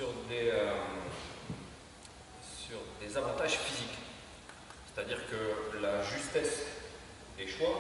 sur des avantages physiques. C'est-à-dire que la justesse des choix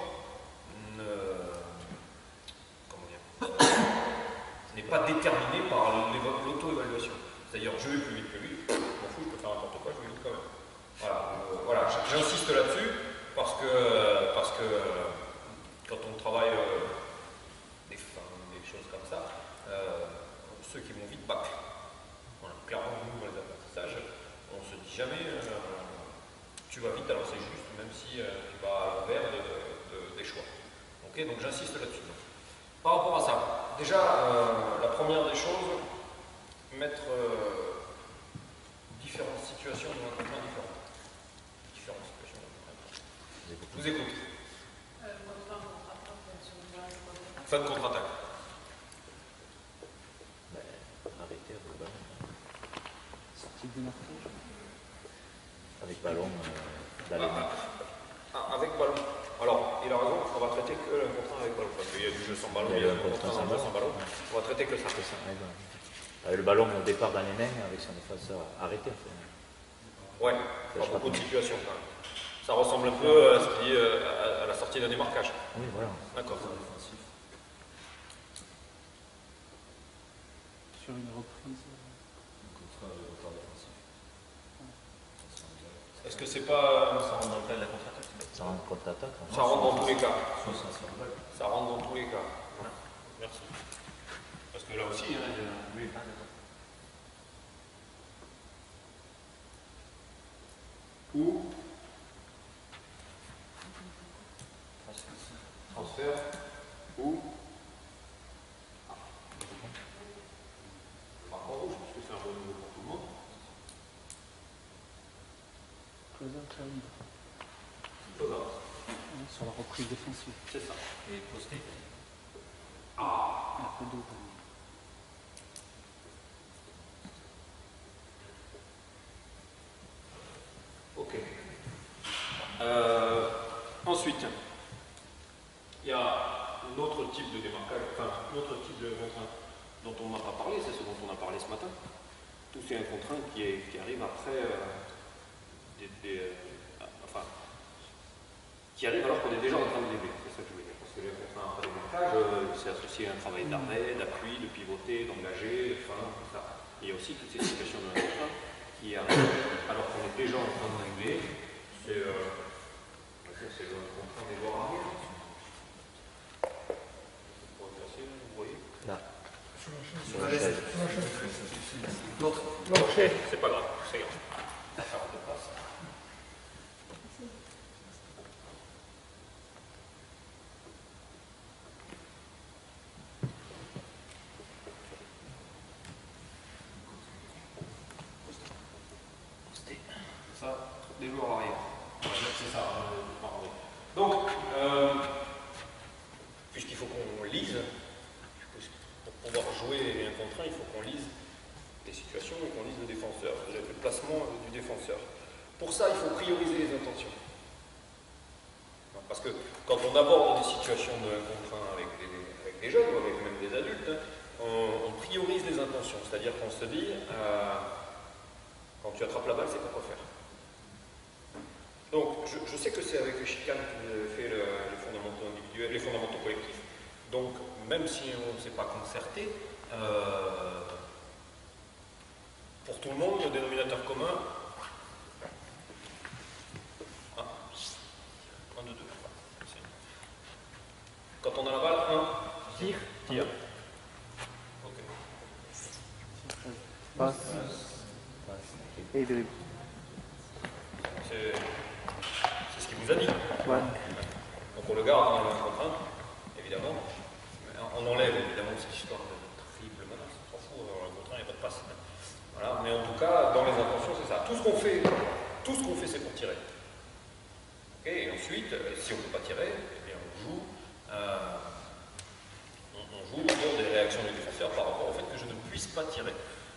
n'est pas déterminée par l'auto-évaluation. C'est-à-dire, je vais plus vite que lui, je m'en fous, je peux faire n'importe quoi, je vais vite quand même. Voilà, j'insiste là-dessus parce que quand on travaille des choses comme ça, ceux qui vont vite battent. Voilà, clairement, nous, dans les apprentissages, on ne se dit jamais tu vas vite, alors c'est juste, même si tu vas à l'envers des choix. Okay, donc j'insiste là-dessus. Par rapport à ça, déjà, la première des choses, mettre différentes situations dans un contrat différent. Différentes situations. Je vous écoute. Fin de contre-attaque. Arrêter avec ballon. Sortie de marquage. Avec ballon, avec ballon. Alors, il a raison, on va traiter que le contrat avec ballon. Parce qu'il y a du jeu sans ballon, il y a du contrat sans ballon. On va traiter que ça. Avec le ballon au départ dans les mains, avec son défenseur arrêté. Ouais, pas beaucoup de situations quand même. Ça ressemble un peu à la sortie d'un démarquage. Oui, voilà. D'accord. Sur une reprise. Est-ce que c'est pas. Ça rentre dans le cas de la contre-attaque. Ça rentre contre-attaque. Ça rentre dans tous les cas. Ça rentre dans tous les cas. Merci. Parce que là aussi, il y a. Oui, pas d'accord. Ou transfert ou marque en rouge, parce que c'est un bon niveau pour tout le monde. Closer time. Sur la reprise défensive. C'est ça. Et posté. Un peu d'eau. Ok. Ensuite, il y a un autre type de démarquage, enfin, un autre type de contrainte dont on n'a pas parlé, c'est ce dont on a parlé ce matin. Tout c'est un contrainte qui arrive après, qui arrive alors qu'on est déjà en train de lever. C'est ça que je veux dire. Parce que les contraintes après démarquage, c'est associé à un travail d'arrêt, d'appui, de pivoter, d'engager, de fin, tout ça. Il y a aussi toutes ces situations de contrainte qui arrivent alors qu'on est déjà en train de lever. C'est le contraint des bords arrière. Vous voyez Là. C'est pas grave, c'est grave. Ça rentre pas, ça. Ça, des joueurs arrière. C'est ça. Donc, puisqu'il faut qu'on lise, pour pouvoir jouer un contraint, il faut qu'on lise les situations et qu'on lise le défenseur, le placement du défenseur. Pour ça, il faut prioriser les intentions. Parce que quand on aborde des situations de contraint avec des jeunes ou avec même des adultes, on priorise les intentions. C'est-à-dire qu'on se dit, quand tu attrapes la balle, c'est quoi faire. Donc, je sais que c'est avec le chicane que vous avez fait les fondamentaux individuels, les fondamentaux collectifs. Donc, même si on ne s'est pas concerté, pour tout le monde, le dénominateur commun, 1, 2, 2. Quand on a la balle, 1, tire. Ok. Passe. Et dribble. C'est ce qu'il vous a dit. Ouais. Donc on le garde dans la contrainte, évidemment. On enlève évidemment cette histoire de triple menace, on s'en fout, dans la contrainte, il n'y a pas de passe. Voilà. Mais en tout cas, dans les intentions, c'est ça. Tout ce qu'on fait, c'est pour tirer. Okay. Et ensuite, si on ne peut pas tirer, eh bien on joue autour des réactions du défenseur par rapport au fait que je ne puisse pas tirer.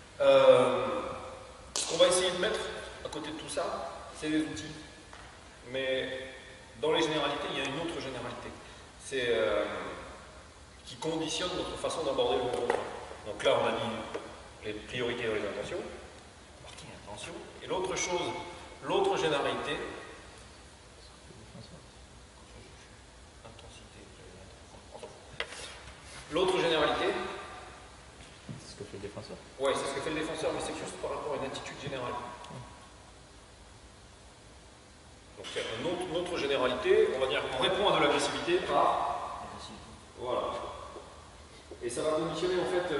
Ce qu'on va essayer de mettre à côté de tout ça, c'est des outils. Mais dans les généralités, il y a une autre généralité. C'est qui conditionne notre façon d'aborder le contrat. Donc là, on a dit les priorités dans les intentions. Marquer intention. Et l'autre chose, l'autre généralité, l'autre généralité, C'est ce que fait le défenseur. ouais, c'est ce que fait le défenseur, mais c'est juste par rapport à une attitude générale. Donc il y a une autre généralité, on va dire qu'on répond à de l'agressivité par... Voilà. Et ça va conditionner en fait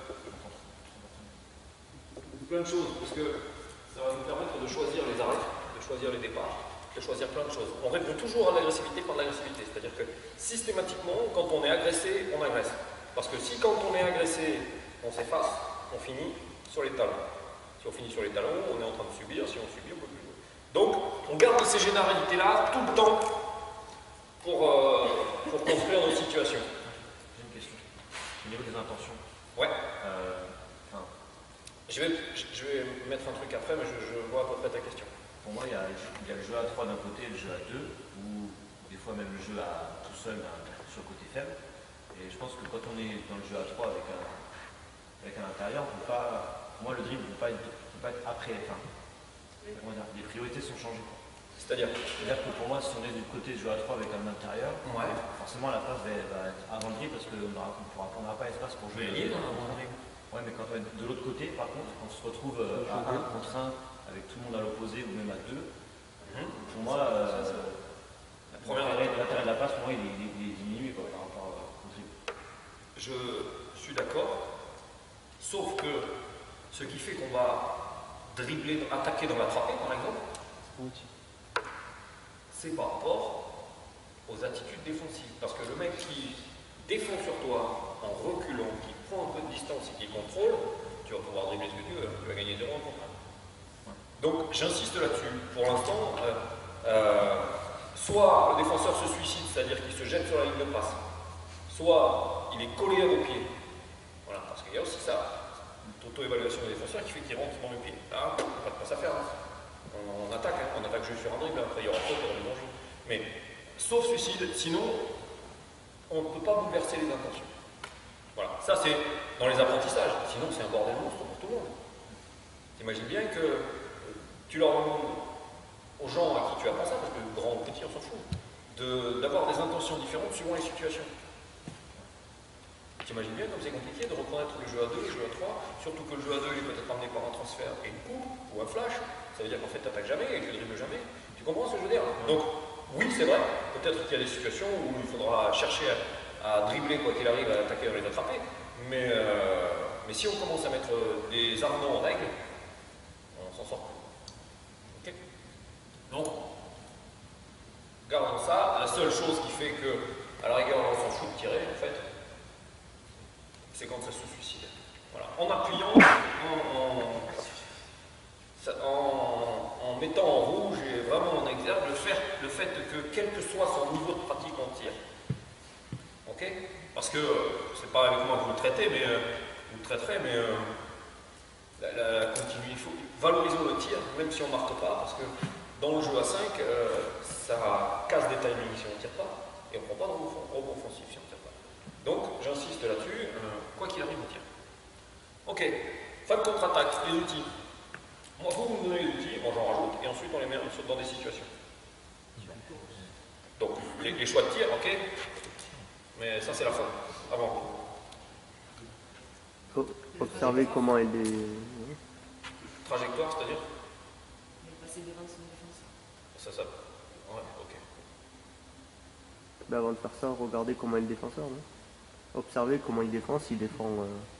plein de choses, parce que ça va nous permettre de choisir les arrêts, de choisir les départs, de choisir plein de choses. On répond toujours à l'agressivité par l'agressivité, c'est-à-dire que systématiquement, quand on est agressé, on agresse. Parce que si quand on est agressé, on s'efface, on finit sur les talons. Si on finit sur les talons, on est en train de subir, si on subit, on peut plus jouer. Donc, on garde ces généralités-là tout le temps pour construire nos situations. J'ai une question. Au niveau des intentions. Ouais. Je vais mettre un truc après, mais je vois à peu près ta question. Pour moi, il y a le jeu à 3 d'un côté et le jeu à 2, ou des fois même le jeu à tout seul sur le côté faible. Et je pense que quand on est dans le jeu à 3 avec un intérieur, on peut pas, pour moi, le dribble ne peut pas être après. Enfin, comment dire, les priorités sont changées. C'est-à-dire que pour moi, si on est du côté du jeu à 3 avec un intérieur, ouais. Forcément la passe va être avant le dribble parce qu'on n'aura pas l'espace pour jouer. Ouais, mais quand on est de l'autre côté, par contre, on se retrouve à 1 contre 1 avec tout le monde à l'opposé ou même à 2. Pour moi, l'intérêt de la passe, pour moi, il est diminué par rapport au dribble. Je suis d'accord, sauf que ce qui fait qu'on va dribbler, attaquer dans l'attraper, par exemple, c'est par rapport aux attitudes défensives. Parce que le mec qui défend sur toi en reculant, qui prend un peu de distance et qui contrôle, tu vas pouvoir dribbler ce que tu veux, tu vas gagner 2 rencontres. Donc j'insiste là-dessus. Pour l'instant, soit le défenseur se suicide, c'est-à-dire qu'il se jette sur la ligne de passe, soit il est collé à vos pieds. Voilà, parce qu'il y a aussi ça, l'auto-évaluation des défenseurs qui fait qu'il rentre dans le pied. Là, il n'y a pas de passe à faire. On attaque juste sur un dribble, après il y aura faute, il y aura des dangers. Mais sauf suicide, sinon on ne peut pas bouleverser les intentions. Voilà, ça c'est dans les apprentissages, sinon c'est un bordel monstre pour tout le monde. T'imagines bien que tu leur demandes aux gens à qui tu apprends ça, parce que grand ou petit, on s'en fout, d'avoir des intentions différentes suivant les situations. T'imagines bien comme c'est compliqué de reconnaître le jeu à 2, le jeu à 3, surtout que le jeu à 2 il est peut-être amené par un transfert et une coupe ou un flash, ça veut dire qu'en fait tu n'attaques jamais et tu ne dribbles jamais. Tu comprends ce que je veux dire? Donc oui c'est vrai, peut-être qu'il y a des situations où il faudra chercher à dribbler quoi qu'il arrive, à attaquer, à les attraper, mais si on commence à mettre des armements en règle, on s'en sort plus. Okay. Donc, gardons ça, la seule chose qui fait que, à la rigueur on s'en fout de tirer en fait, c'est quand ça se suicide. Voilà. En appuyant, en mettant en rouge et vraiment en exergue le fait que quel que soit son niveau de pratique on tire. Ok? Parce que c'est pas avec moi que vous le traitez, mais vous le traiterez, mais la continuité, il faut valoriser le tir, même si on ne marque pas, parce que dans le jeu à 5, ça casse des timings si on ne tire pas, et on ne prend pas de rebond offensif si on ne tire pas. Donc, j'insiste là-dessus, quoi qu'il arrive, on tire. Ok, fin de contre-attaque, les outils. Moi, vous me donnez les outils, moi j'en rajoute, et ensuite on les met dans des situations. Donc, les choix de tir, ok, mais ça c'est la fin, avant. Faut observer comment elle est... Trajectoire, c'est-à-dire? Passer devant son défenseur. Ça, ouais, ok. Ben avant de faire ça, regardez comment est le défenseur, non? Observer comment il défend, s'il défend...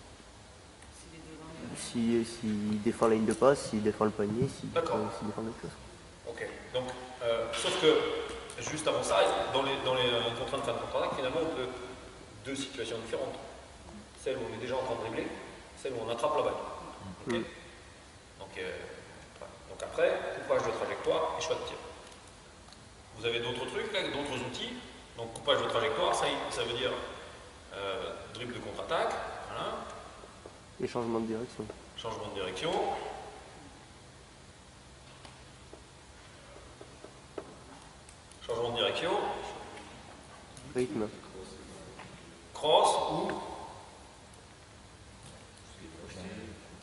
S'il défend la ligne de passe, s'il défend le panier, s'il défend quelque chose. Ok, donc, sauf que, juste avant ça, dans les contraintes de fin de contre-attaque, finalement, on peut deux situations différentes. Celle où on est déjà en train de dribbler, celle où on attrape la balle. Okay. Donc après, coupage de trajectoire et choix de tir. Vous avez d'autres trucs, là, d'autres outils. Donc coupage de trajectoire, ça veut dire dribble de contre-attaque. Voilà. Et changement de direction. Changement de direction. Changement de direction. Rythme. Cross ou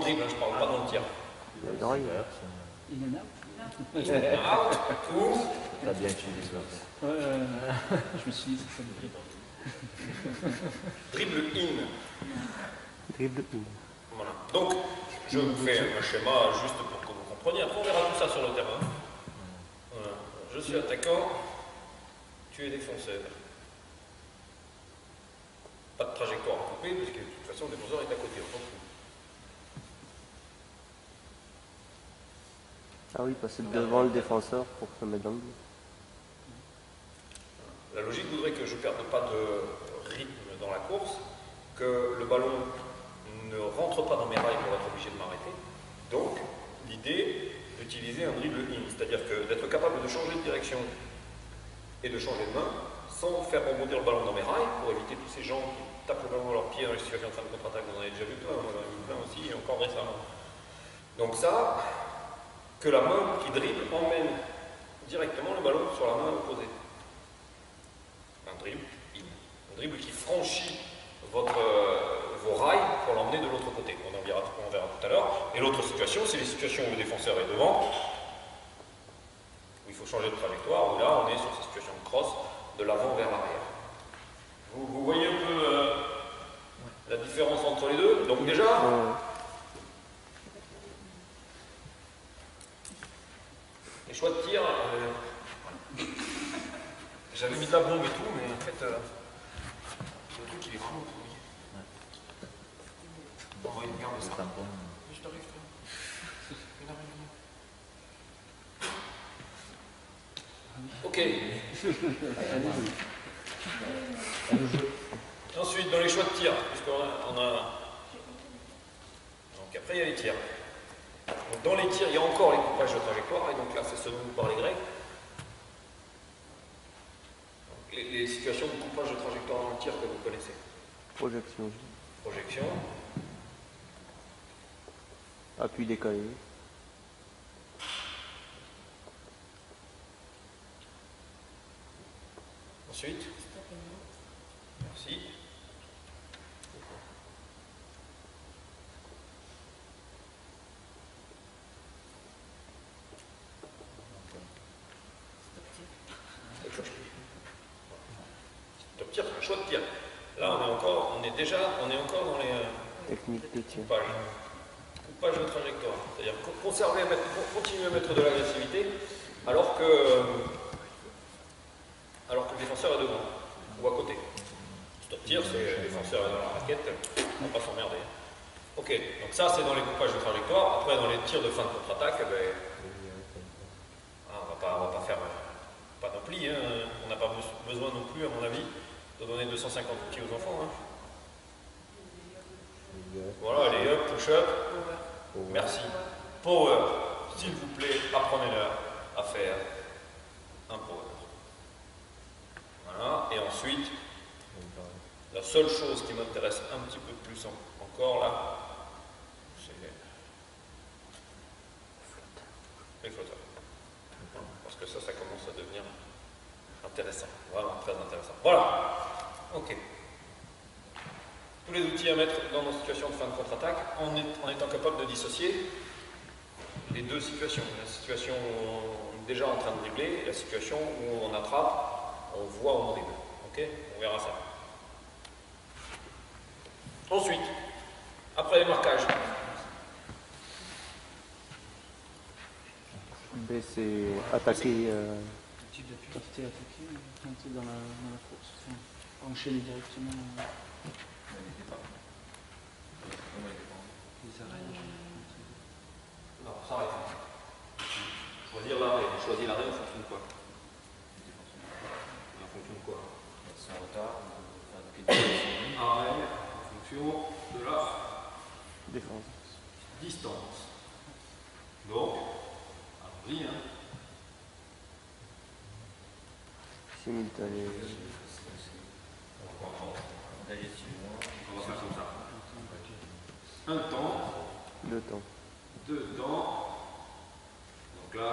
dribble, hein, je parle pas dans le tir. Droit, il In and out. Out, ou T'as bien utilisé ça. Je me suis dit, c'est ça le dribble. dribble in. dribble in. Voilà. Donc, je vous fais un schéma juste pour que vous compreniez. Après, on verra tout ça sur le terrain. Voilà. Je suis attaquant, tu es défenseur. Pas de trajectoire à couper, parce que de toute façon, le défenseur est à côté, on s'en fout. Ah oui, passer devant le défenseur pour se mettre dans le but. La logique voudrait que je ne perde pas de rythme dans la course, que le ballon ne rentre pas dans mes rails pour être obligé de m'arrêter. Donc, l'idée d'utiliser un dribble in, c'est-à-dire d'être capable de changer de direction et de changer de main sans faire rebondir le ballon dans mes rails pour éviter tous ces gens qui tapent le ballon dans leurs pieds dans les situations de fin de contre-attaque. Vous en avez déjà vu plein, moi j'en ai vu plein aussi, et encore récemment. Donc ça, que la main qui dribble emmène directement le ballon sur la main opposée. Un dribble in. Un dribble qui franchit vos rails pour l'emmener de l'autre côté. On verra tout à l'heure. Et l'autre situation, c'est les situations où le défenseur est devant, où il faut changer de trajectoire, où là on est sur ces situations de cross, de l'avant vers l'arrière. Vous voyez un peu la différence entre les deux? Donc déjà, les choix de tir, j'avais mis de la bombe et tout, mais en fait, le truc il est fou. Bon, il regarde ça. Je t'arrive, Ok. Ensuite, dans les choix de tir, puisqu'on a... Donc après, il y a les tirs. Donc, dans les tirs, il y a encore les coupages de trajectoire, et donc là, c'est ce dont vous parlez grec. Les situations de coupage de trajectoire dans le tir que vous connaissez. Projection. Projection. Appui décalé. Ensuite. Merci. Stop tir, c'est un choix de tir. Là, on est encore dans les Technique de tir. coupage de trajectoire. C'est-à-dire continuer à mettre de l'agressivité alors que le défenseur est devant ou à côté. Stop tir, c'est le défenseur est dans la raquette, on ne va pas s'emmerder. Ok, donc ça c'est dans les coupages de trajectoire. Après, dans les tirs de fin de contre-attaque, on va pas faire pas d'ampli, hein. On n'a pas besoin non plus, à mon avis, de donner 250 outils aux enfants. Hein. Voilà, les up, push-up. Merci. Power. S'il vous plaît, apprenez-leur à faire un power. Voilà, et ensuite, la seule chose qui m'intéresse un petit peu plus encore là, c'est les flotteurs. Parce que ça commence à devenir intéressant, vraiment très intéressant. Voilà, ok. Tous les outils à mettre dans nos situations de fin de contre-attaque en étant capable de dissocier les deux situations. La situation où on est déjà en train de dribbler et la situation où on attrape, on voit on dribble. Ok, on verra ça. Ensuite, après les marquages. B, c'est attaquer. Quand tu es attaqué, quand tu es dans la course, enchaîner directement les arrêts. Non, s'arrête. Choisir l'arrêt. On choisit l'arrêt en fonction de quoi? En fonction de quoi? Sans retard, Arrêt en fonction de la Défense. distance. Donc, allons-y, hein. Simultané. On va faire comme ça. Un temps. Deux temps. Deux temps. Donc là,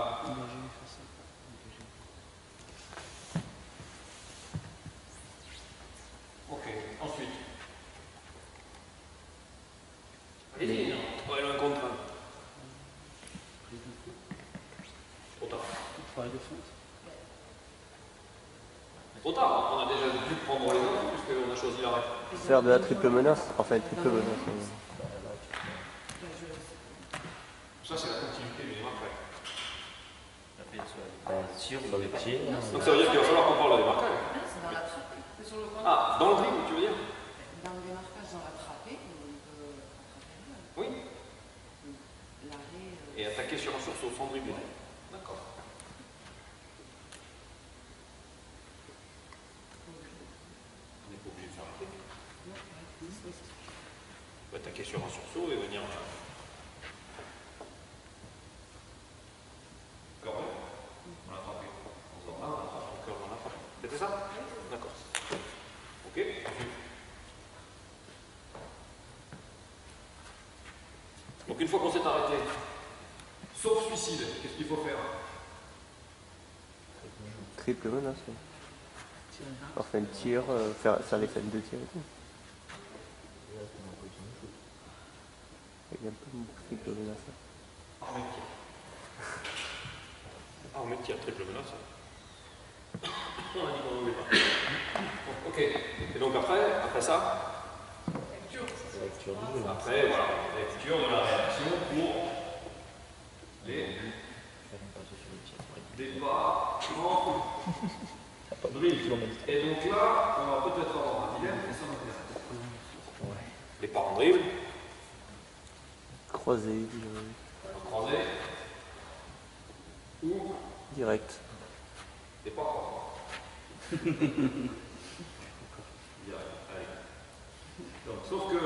ok, ensuite. Allez-y, on va aller un contre travail de fente. Trop tard, on a déjà dû prendre les autres puisqu'on a choisi l'arrêt. Faire de la triple menace, enfin triple menace. Ça, c'est la continuité du démarquage. Sur le tir. Donc ça veut dire qu'il va falloir qu'on parle de démarquage. C'est dans la trappe. C'est sur le coin. Ah, dans le dribble, tu veux dire? Dans le démarquage, dans la trappée, on peut attraper le Oui. l'arrêt. Et attaquer sur un sursaut sans dribbler. D'accord. On n'est pas obligé de s'arrêter. On peut attaquer sur un sursaut et venir. Cœur, on l'a attrapé. On s'en va, on attrape le cœur, on l'a attrapé. C'était ça? D'accord. Ok, ensuite. Donc une fois qu'on s'est arrêté, sauf suicide, qu'est-ce qu'il faut faire? Triple menace. Enfin, le tir, faire les scènes de tir et tout. Il y a un peu de triple menace. Armée de tir. Armée de tir, triple menace. On a dit qu'on n'en voulait pas. Ok. Et donc après ça, après, voilà, lecture de la réaction pour les débats, et donc là, on va peut-être avoir un dilemme, et ça m'intéresse. Les parts en dribble. Croisé, Croisé. Ou direct. des parts croisées. Direct, allez. Donc, sauf que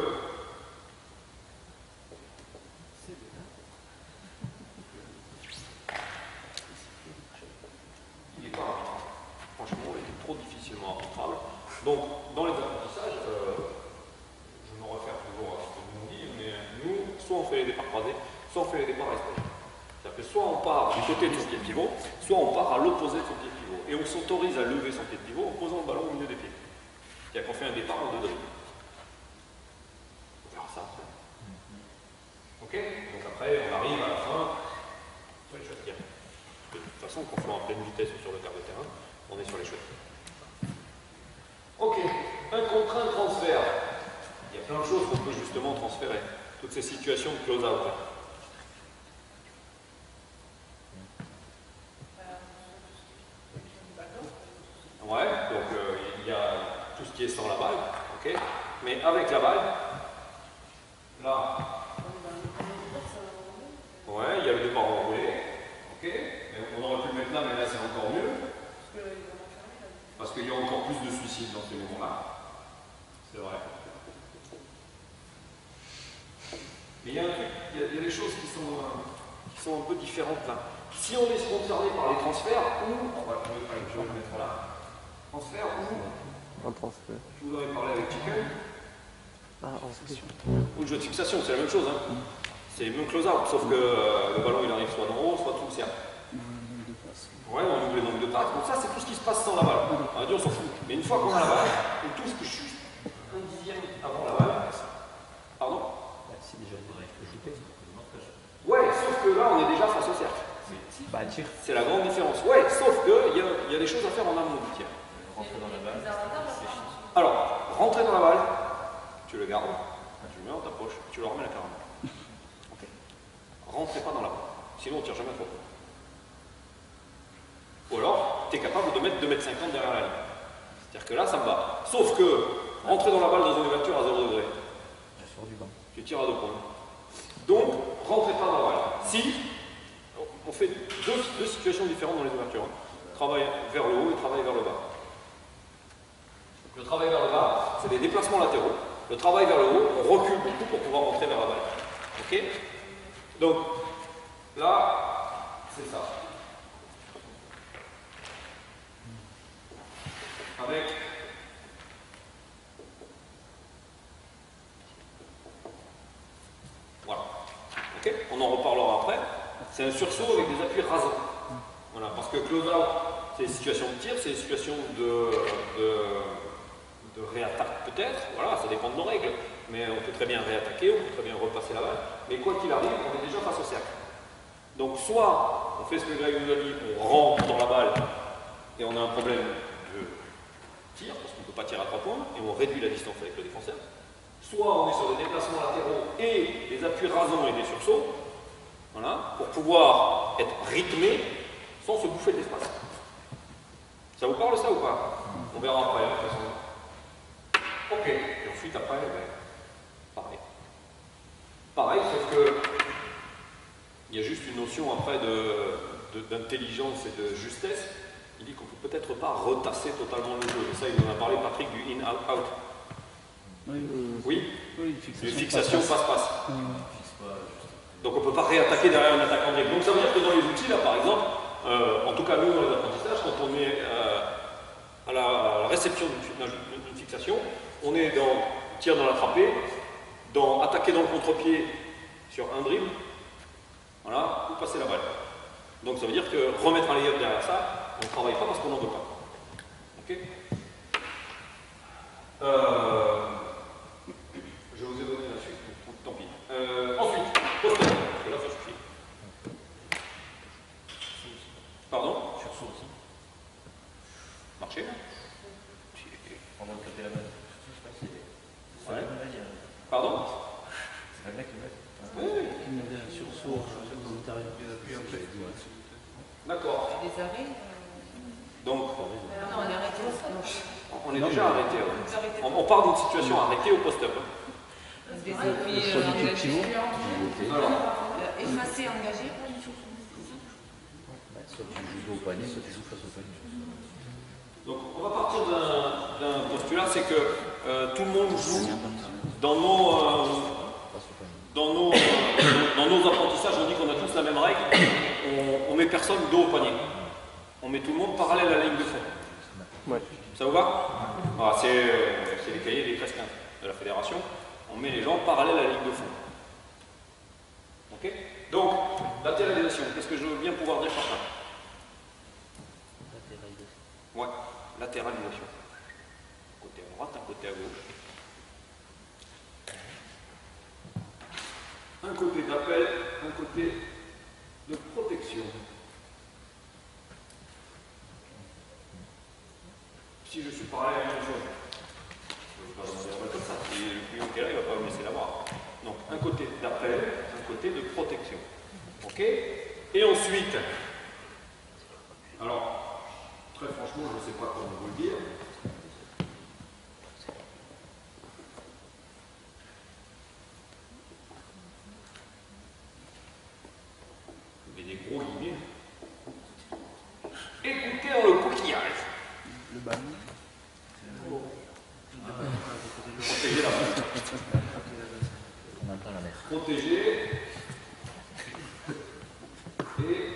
il n'est pas arbitrable. Franchement, il est trop difficilement arbitrable. Donc, dans les apprentissages, je me réfère toujours à ce que nous on dit, mais nous, soit on fait les départs croisés, soit on fait les départs espagnols. C'est-à-dire que soit on part du côté de son pied de pivot, soit on part à l'opposé de son pied de pivot. Et on s'autorise à lever son pied de pivot en posant le ballon au milieu des pieds. C'est-à-dire qu'on fait un départ en deux dribbles. On verra ça après. Ok? Donc après, on arrive à la fin sur les choix de tir. De toute façon, qu'on soit en pleine vitesse ou sur le quart de terrain, on est sur les choix de tir. Ok, un contre un transfert. Il y a plein de choses qu'on peut justement transférer. Toutes ces situations de close-out. Ouais, donc il y a tout ce qui est sans la balle, ok? Mais avec la balle, là, ouais, il y a le départ enroulé, ok? Mais on aurait pu le mettre là, mais là c'est encore mieux. Parce qu'il y a encore plus de suicides dans ces moments-là. C'est vrai. Mais il y a un truc, il y a des choses qui sont un peu différentes là. Si on est concerné par les transferts, ou, je vais le mettre là. Transfert ou En transfert. je vous aurais parlé avec Chicken. Ah, en fixation. Ou le jeu de fixation, c'est la même chose. Hein. C'est le même close-out, sauf que le ballon il arrive soit d'en haut, soit sous le cercle. Ouais, on ouvre les nombres de passes. Donc ça, c'est tout ce qui se passe sans la balle. On va dire, on s'en fout. Mais une fois qu'on a la balle, on touche juste un dixième avant la balle. Pardon? C'est déjà une règle ajoutée. Ouais, sauf que là, on est déjà face au cercle. Bah, tir. C'est la grande différence. Ouais, sauf qu'il y a des choses à faire en amont du tir. Rentrer dans la balle, c'est chiant. Alors, rentrer dans la balle, tu le gardes, tu le mets dans ta poche, tu le remets à la caramel. Okay. Rentrez pas dans la balle, sinon on tire jamais trop. Ou alors, tu es capable de mettre 2,50 m derrière la ligne. C'est-à-dire que là, ça me va. Sauf que, rentrer dans la balle dans une ouverture à 0 degré, tu tires à 2 points. Donc, rentrez pas dans la balle. Si, on fait deux situations différentes dans les ouvertures. Travail vers le haut et travail vers le bas. Le travail vers le bas, c'est des déplacements latéraux. Le travail vers le haut, on recule beaucoup pour pouvoir rentrer vers la balle. Ok? Donc, là, c'est ça. Avec voilà. Ok? On en reparlera après. C'est un sursaut avec des appuis rasants. Voilà, parce que close-out, c'est des situations de tir, c'est des situations de réattaque peut-être. Voilà, ça dépend de nos règles. Mais on peut très bien réattaquer, on peut très bien repasser la balle. Mais quoi qu'il arrive, on est déjà face au cercle. Donc soit on fait ce que Greg nous a dit, on rentre dans la balle et on a un problème de tir, parce qu'on ne peut pas tirer à 3 points, et on réduit la distance avec le défenseur. Soit on est sur des déplacements latéraux et des appuis rasants et des sursauts, voilà, pour pouvoir être rythmé sans se bouffer de l'espace. Ça vous parle ça ou pas? On verra après, de toute façon. Ok, et ensuite après, pareil. Pareil, sauf que il y a juste une notion après d'intelligence et de justesse. Il dit qu'on peut peut-être pas retasser totalement le jeu. Et ça, il nous en a parlé, Patrick, du in-out. Oui, Oui, une fixation passe-passe. Oui. Donc on ne peut pas réattaquer derrière un attaquant direct. Donc ça veut dire que dans les outils, là par exemple, en tout cas nous dans les apprentissages, quand on est à la réception d'une fixation, on est dans tir dans l'attrapé, dans attaquer dans le contre-pied sur un dribble, voilà, ou passer la balle. Donc ça veut dire que remettre un lay-up derrière ça, on ne travaille pas parce qu'on n'en veut pas. Ok. Je vous ai donné la suite, donc tant pis. Ensuite, poster, parce que là ça suffit. Pardon? Sursaut aussi. Marché là? Pendant de taper la balle. C'est Ouais. la même manière. Pardon? C'est la blague qui met. Oui. Il y avait un sursaut à l'intérieur. D'accord. Des arrêts Donc, non, on est arrêté. Non. on est déjà arrêté. Ouais. Vous arrêtez. On part d'une situation arrêtée au post-up. Des appuis Soit du engagés. pivot. Alors, Effacé, engagé. Soit tu joues au panier, soit tu joues face au panier. donc on va partir d'un postulat, c'est que tout le monde joue dans nos apprentissages, on dit qu'on a tous la même règle, on met personne dos au panier. On met tout le monde parallèle à la ligne de fond. Ouais. Ça vous va? Voilà, c'est les cahiers des 13-15 de la fédération. On met les gens parallèles à la ligne de fond. Ok? Donc, latéralisation, qu'est-ce que je veux bien pouvoir dire par ça? Ouais, latéralisation. Un côté à droite, un côté à gauche. Un côté d'appel, un côté de protection. Si je suis parallèle à la même chose, je ne vais pas demander la balle comme ça. Si le client qui est là, il ne va pas me laisser l'avoir. Donc, un côté d'appel, un côté de protection. Ok? Et ensuite, alors, très franchement, je ne sais pas comment vous le dire. Il y a des gros guillemets. Écoutez dans le coquillage. Le ballon. Protéger la balle. On entend la mer. Protéger. Et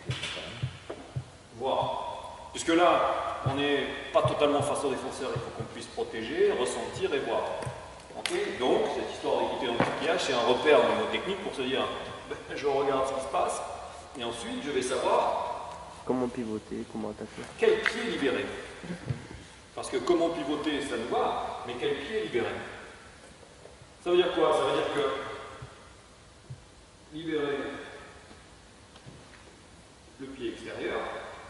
voir. Puisque là, on n'est pas totalement face au défenseur, il faut qu'on puisse protéger, ressentir et voir. Okay. Donc, cette histoire d'écouter dans le coquillage, c'est un repère mnémotechnique pour se dire, je regarde ce qui se passe, et ensuite je vais savoir Comment pivoter, comment attaquer. quel pied libérer. Parce que comment pivoter, ça nous va, mais quel pied libérer? Ça veut dire quoi? Ça veut dire que libérer le pied extérieur,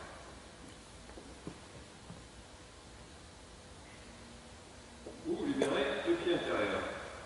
ou libérer le pied intérieur.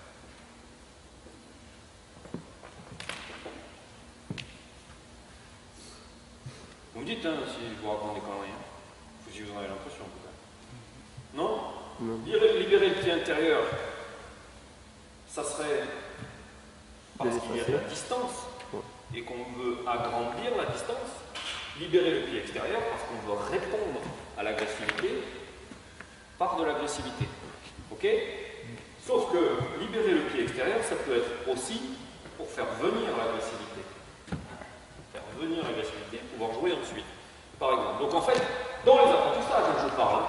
Vous me dites si je vous raconte des conneries, ou si vous en avez l'impression peut-être. Non? Non. Libérer le pied intérieur, ça serait parce qu'il y a la distance et qu'on veut agrandir la distance. Libérer le pied extérieur parce qu'on veut répondre à l'agressivité par de l'agressivité. Ok? Sauf que libérer le pied extérieur, ça peut être aussi pour faire venir l'agressivité. Faire venir l'agressivité, pouvoir jouer ensuite. Par exemple. Donc en fait, dans les apprentissages dont je parle,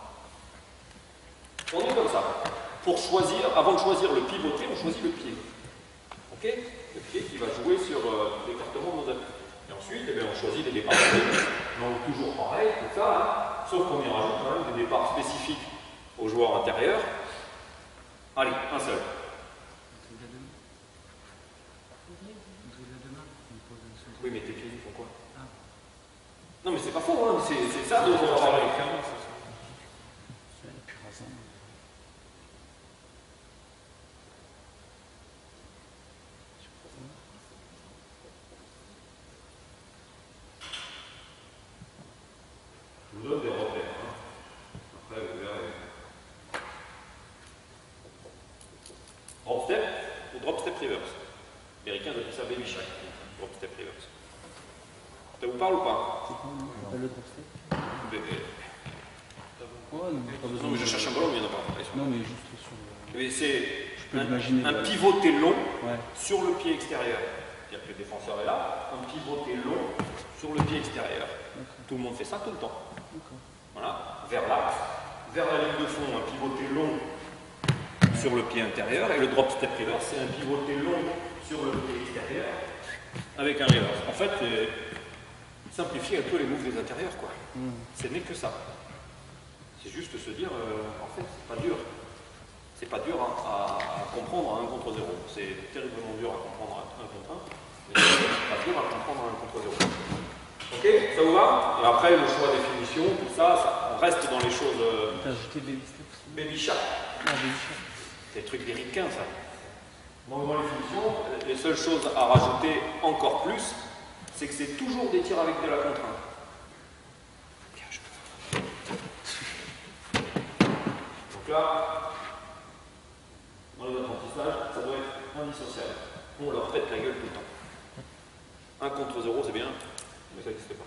on est comme ça. Pour choisir, avant de choisir le pivoté, on choisit le pied. Ok? Le pied qui va jouer sur l'écartement de nos appuis. Et ensuite, eh bien, on choisit des départs. Donc toujours pareil, tout ça, hein, sauf qu'on y rajoute quand même des départs spécifiques aux joueurs intérieurs. Allez, un seul. Oui, mais tes pieds, ils font quoi? Ah. Non, mais c'est pas faux, hein. C'est ça dont on va parler. Et puis rasant. Je vous donne des repères. Hein. Après, vous verrez. Drop step ou drop step reverse. Américains appellent ça baby shark. Drop step reverse. Ça vous parle ou pas? C'est quoi, non? Le drop step? Ouais, non, pas besoin. Non, mais je cherche un ballon, mais il n'y en a pas. Non, mais juste sur. Mais c'est peux imaginer un le- pivoté long Ouais. sur le pied extérieur. C'est-à-dire que le défenseur est là, un pivoté long sur le pied extérieur. D'accord. Tout le monde fait ça tout le temps. D'accord. Voilà, vers l'axe, vers la ligne de fond, un pivoté long sur le pied intérieur, et le drop step reverse, c'est un pivoté long sur le pied extérieur avec un reverse. En fait, simplifier un peu les moves des intérieurs, quoi. Ce n'est que ça. C'est juste se dire, en fait, c'est pas dur. C'est pas dur à comprendre à 1 contre 0. C'est terriblement dur à comprendre à 1 contre 1, mais c'est pas dur à comprendre à 1 contre 0. Ok, ça vous va? Et après, le choix des finitions, tout ça, on reste dans les choses T'as ajouté baby step aussi? baby shark. Ah, baby shark. C'est des trucs des ricains, ça. Donc, dans les finitions, les seules choses à rajouter encore plus, c'est que c'est toujours des tirs avec de la contrainte. Donc là, dans les apprentissages, ça doit être indissociable. On leur pète la gueule tout le temps. 1 contre 0, c'est bien, mais ça n'existe pas.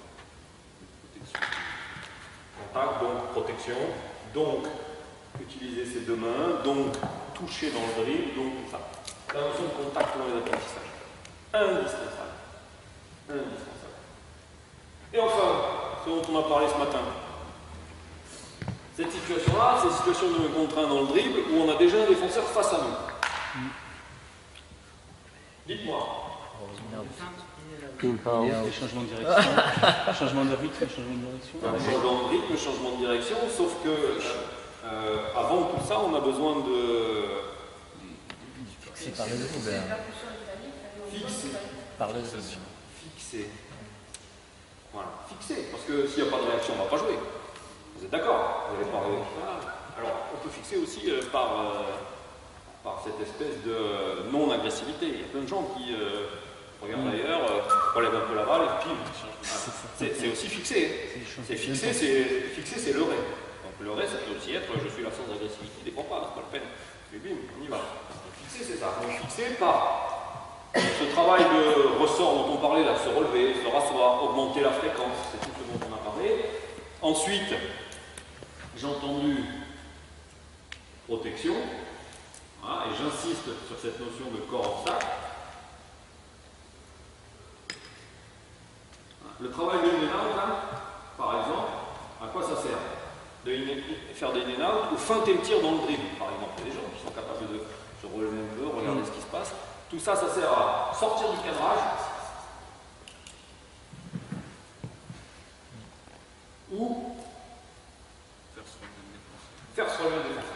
Contact, donc protection, donc utiliser ses deux mains, donc toucher dans le dribble, donc tout ça. La notion de contact dans les apprentissages. Indispensable. Indispensable. Et enfin, ce dont on a parlé ce matin. Cette situation-là, c'est une situation de contraint dans le dribble où on a déjà un défenseur face à nous. Dites-moi. Les changements de direction. Changement de rythme, changement de direction. Changement de rythme, changement de direction, sauf que avant tout ça, on a besoin de Fixé par le dribble. fixer. Par le Fixer. Voilà, fixer. Parce que s'il n'y a pas de réaction, on ne va pas jouer. Vous êtes d'accord? Vous allez pas voilà. Alors, on peut fixer aussi par cette espèce de non-agressivité. Il y a plein de gens qui regardent ailleurs, relèvent un peu la balle et puis c'est aussi fixer. C'est fixer, c'est leurrer. Donc leurrer, ça peut aussi être je suis l'absence d'agressivité, des fois pas, c'est pas la peine. Et bim, on y va. Fixer, c'est ça. Donc fixer par ce travail de ressort dont on parlait là, se relever, se rasseoir, augmenter la fréquence, c'est tout ce dont on a parlé. Ensuite, j'ai entendu protection, voilà, et j'insiste sur cette notion de corps obstacle. Le travail de in and out, là, par exemple, à quoi ça sert? De faire des in and out ou feinter le tir dans le dribble, par exemple. Il y a des gens qui sont capables de se relever un peu, regarder ce qui se passe. Tout ça, ça sert à sortir du cadrage ou faire se relever le défenseur.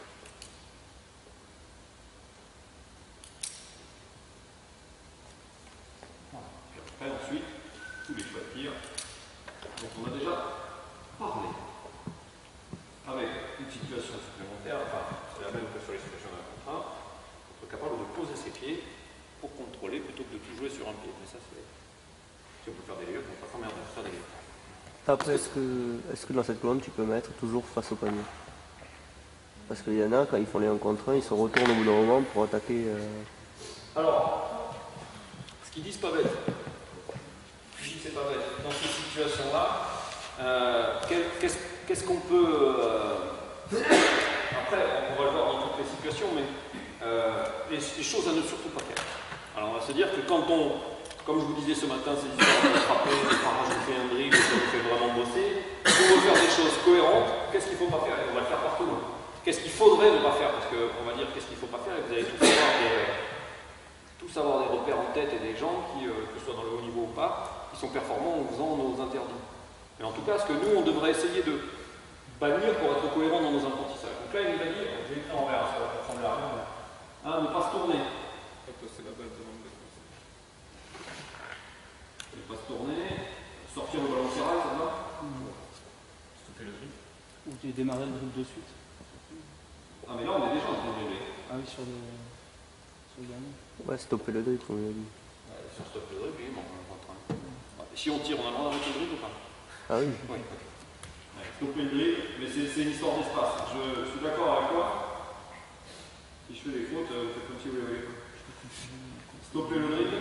Puis après, ensuite, tous les choix de tir dont on a déjà parlé. Avec une situation supplémentaire, enfin, c'est la même que sur les situations d'un contrat, être capable de poser ses pieds pour contrôler plutôt que de tout jouer sur un pied. Mais ça, c'est. Si on peut faire des layups, on peut pas faire des layups. Après, est-ce que dans cette colonne, tu peux mettre toujours face au panier? Parce qu'il y en a, quand ils font les 1 contre 1, ils se retournent au bout d'un moment pour attaquer. Alors, ce qu'ils disent pas bête. Je dis que c'est pas bête. Dans ces situations-là, qu'est-ce qu'on peut. Après, on va le voir dans toutes les situations, mais les choses à ne surtout pas faire. Alors, on va se dire que quand on. Comme je vous disais ce matin, c'est histoire de frapper, de rajouter un dribble, ça vous fait vraiment bosser. Si on veut faire des choses cohérentes, qu'est-ce qu'il ne faut pas faire? On va le faire partout. Qu'est-ce qu'il faudrait ne pas faire? Parce qu'on va dire qu'est-ce qu'il ne faut pas faire, et vous allez tous avoir des repères en tête et des gens qui, que ce soit dans le haut niveau ou pas, qui sont performants en faisant nos interdits. Mais en tout cas, ce que nous, on devrait essayer de bannir pour être cohérent dans nos apprentissages. Donc là, il nous a dit, je vais écrire en vert, ça va ressembler à rien. Ne pas se tourner. C'est la base de l'anglais. pas se tourner, sortir le ballon serré, ça va? Stopper le dribble. Ou tu démarrais le dribble de suite. Ah mais là on est déjà en train de dribbler. Ah oui, sur le dernier. Ouais, stopper le dribble, comme il a dit. Sur stop le dribble, oui, bon, on est en train. Ouais. Si on tire, on a le droit d'arrêter le dribble ou pas? Ah oui. Oui. Ouais, stopper le dribble, mais c'est une histoire d'espace. Je suis d'accord avec toi. Si je fais des fautes, vous faites comme si vous voulez. Stopper le dribble.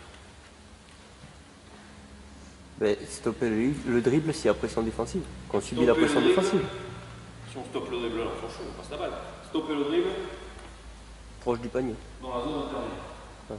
Mais stopper le dribble si y a pression défensive. Quand on subit la pression défensive. Si on stoppe le dribble, là, on s'en fout, on passe la balle. Stopper le dribble Proche du panier. dans la zone intermédiaire. Ah.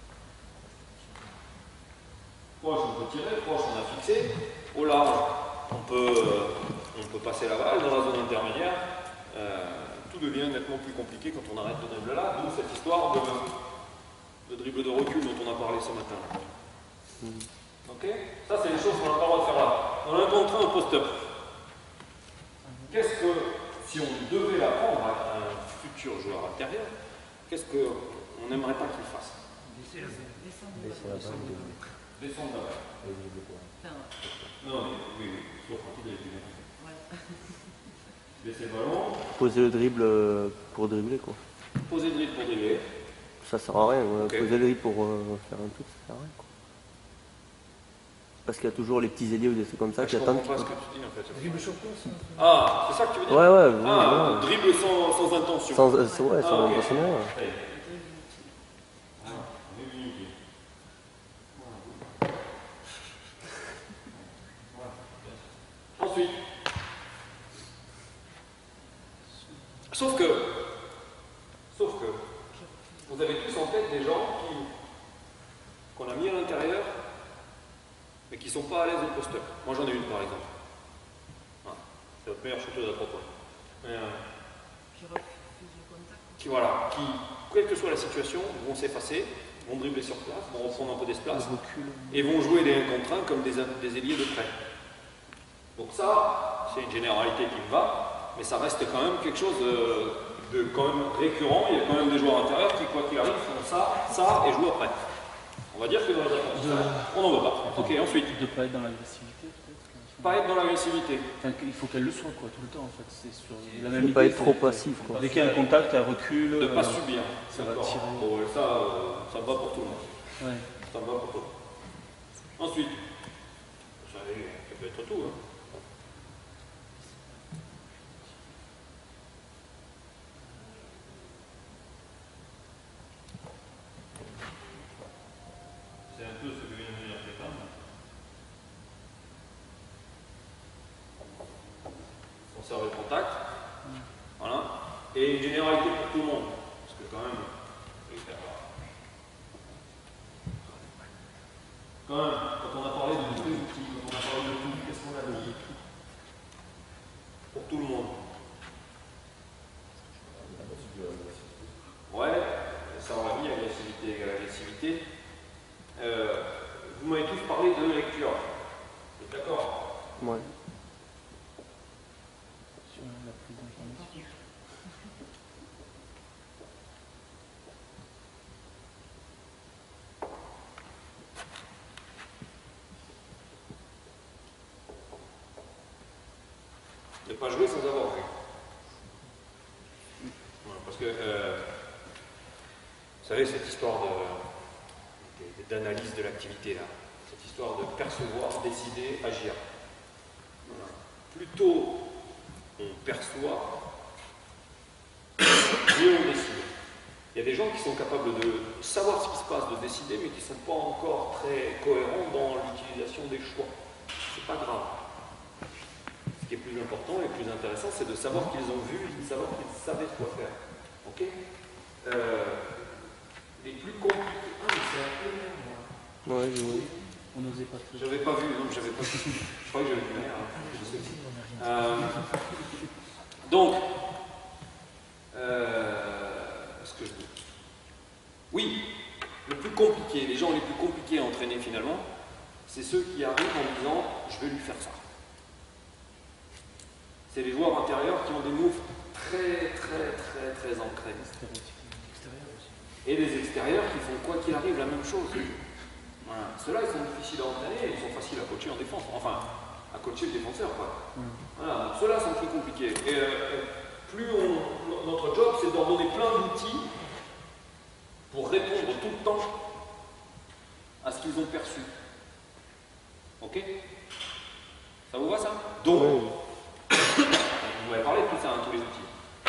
Proche, on peut tirer, proche, on a fixé. Au large, on peut passer la balle. Dans la zone intermédiaire, tout devient nettement plus compliqué quand on arrête le dribble là. D'où cette histoire de dribble de recul dont on a parlé ce matin. Ok? Ça, c'est les choses qu'on n'a pas le droit de faire là. Dans un contre un, post-up. Qu'est-ce que, si on devait l'apprendre à un futur joueur intérieur, qu'est-ce qu'on n'aimerait pas qu'il fasse? Laissez la balle de- Descendre la balle. Enfin, Non, mais oui, sauf quand il est plus bien. ouais. Laisser le ballon, Poser le dribble pour dribbler, quoi. poser le dribble pour dribbler. Ça sert à rien. Ok. Poser le dribble pour faire un truc, ça sert à rien, quoi. Parce qu'il y a toujours les petits ailiers ou des trucs comme ça qui Je comprends attendent. pas ce que tu dis en fait. Dribble sur place. Ah, c'est ça que tu veux dire? Ouais, ouais, Ah, ouais. dribble sans intention. Sans, ouais, Ah, sans ok. intention, ouais. Ensuite, sauf que, vous avez tous en tête des gens qu'on a mis à l'intérieur, mais qui ne sont pas à l'aise au post-up. Moi j'en ai une par exemple. Ah, c'est votre meilleure shooteuse à 3 points. Qui refuse le contact. Qui, quelle que soit la situation, vont s'effacer, vont dribbler sur place, vont reprendre un peu d'espace, et vont jouer des 1 contre 1 comme des ailiers de près. Donc ça, c'est une généralité qui me va, mais ça reste quand même quelque chose de quand même récurrent. Il y a quand même des joueurs intérieurs qui, quoi qu'il arrive, font ça et jouent après. On va dire que dans les on n'en veut pas. Ok, ensuite, De ne pas être dans l'agressivité, peut-être. pas être dans l'agressivité. Enfin, il faut qu'elle le soit, quoi, tout le temps, en fait. C'est sur la Ne même pas idée, être trop c'est- passif, quoi. Dès qu'il y a un contact, elle recule. De ne pas subir. ça va D'accord. tirer. Bon, ça me va pour tout le monde. Ouais. Ça me va pour tout le monde. Ensuite, ça peut être tout. Hein. C'est un peu ce que vient de dire Stéphane. Conserver le contact. Voilà. Et une généralité pour tout le monde. Parce que quand même, quand on a parlé de tous les outils, quand on a parlé de tout, qu'est-ce qu'on a dit? Pour tout le monde. Ouais, ça on l'a mis, agressivité égale agressivité. Vous m'avez tous parlé de lecture. Vous êtes d'accord? Ouais. Sur la prise d'information. Ne pas jouer sans avoir vu. Voilà, parce que, vous savez, cette histoire d'analyse de l'activité, là, cette histoire de percevoir, décider, agir. Voilà. Plutôt on perçoit, mieux on décide. Il y a des gens qui sont capables de savoir ce qui se passe, de décider, mais qui ne sont pas encore très cohérents dans l'utilisation des choix. C'est pas grave. Ce qui est plus important et plus intéressant, c'est de savoir qu'ils ont vu et de savoir qu'ils savaient quoi faire. Ok? Les plus compliqués. Ah, mais c'est un peu même, moi. Ouais, ouais. On n'osait pas faire. J'avais pas vu, non, j'avais pas vu. Je croyais que j'avais vu l'air. Donc, ce que je dis. Oui, le plus compliqué, les gens les plus compliqués à entraîner finalement, c'est ceux qui arrivent en disant je vais lui faire ça. C'est les joueurs intérieurs qui ont des moves très ancrés. Et les extérieurs qui font quoi qu'il arrive la même chose. Voilà. Ceux-là, ils sont difficiles à entraîner et ils sont faciles à coacher en défense. Enfin, à coacher le défenseur, quoi. Voilà, donc ceux-là sont plus compliqués. Et notre job, c'est d'en donner plein d'outils pour répondre tout le temps à ce qu'ils ont perçu. Ok? Ça vous va, ça? Donc, vous m'avez parlé de tout ça, hein, tous les outils. On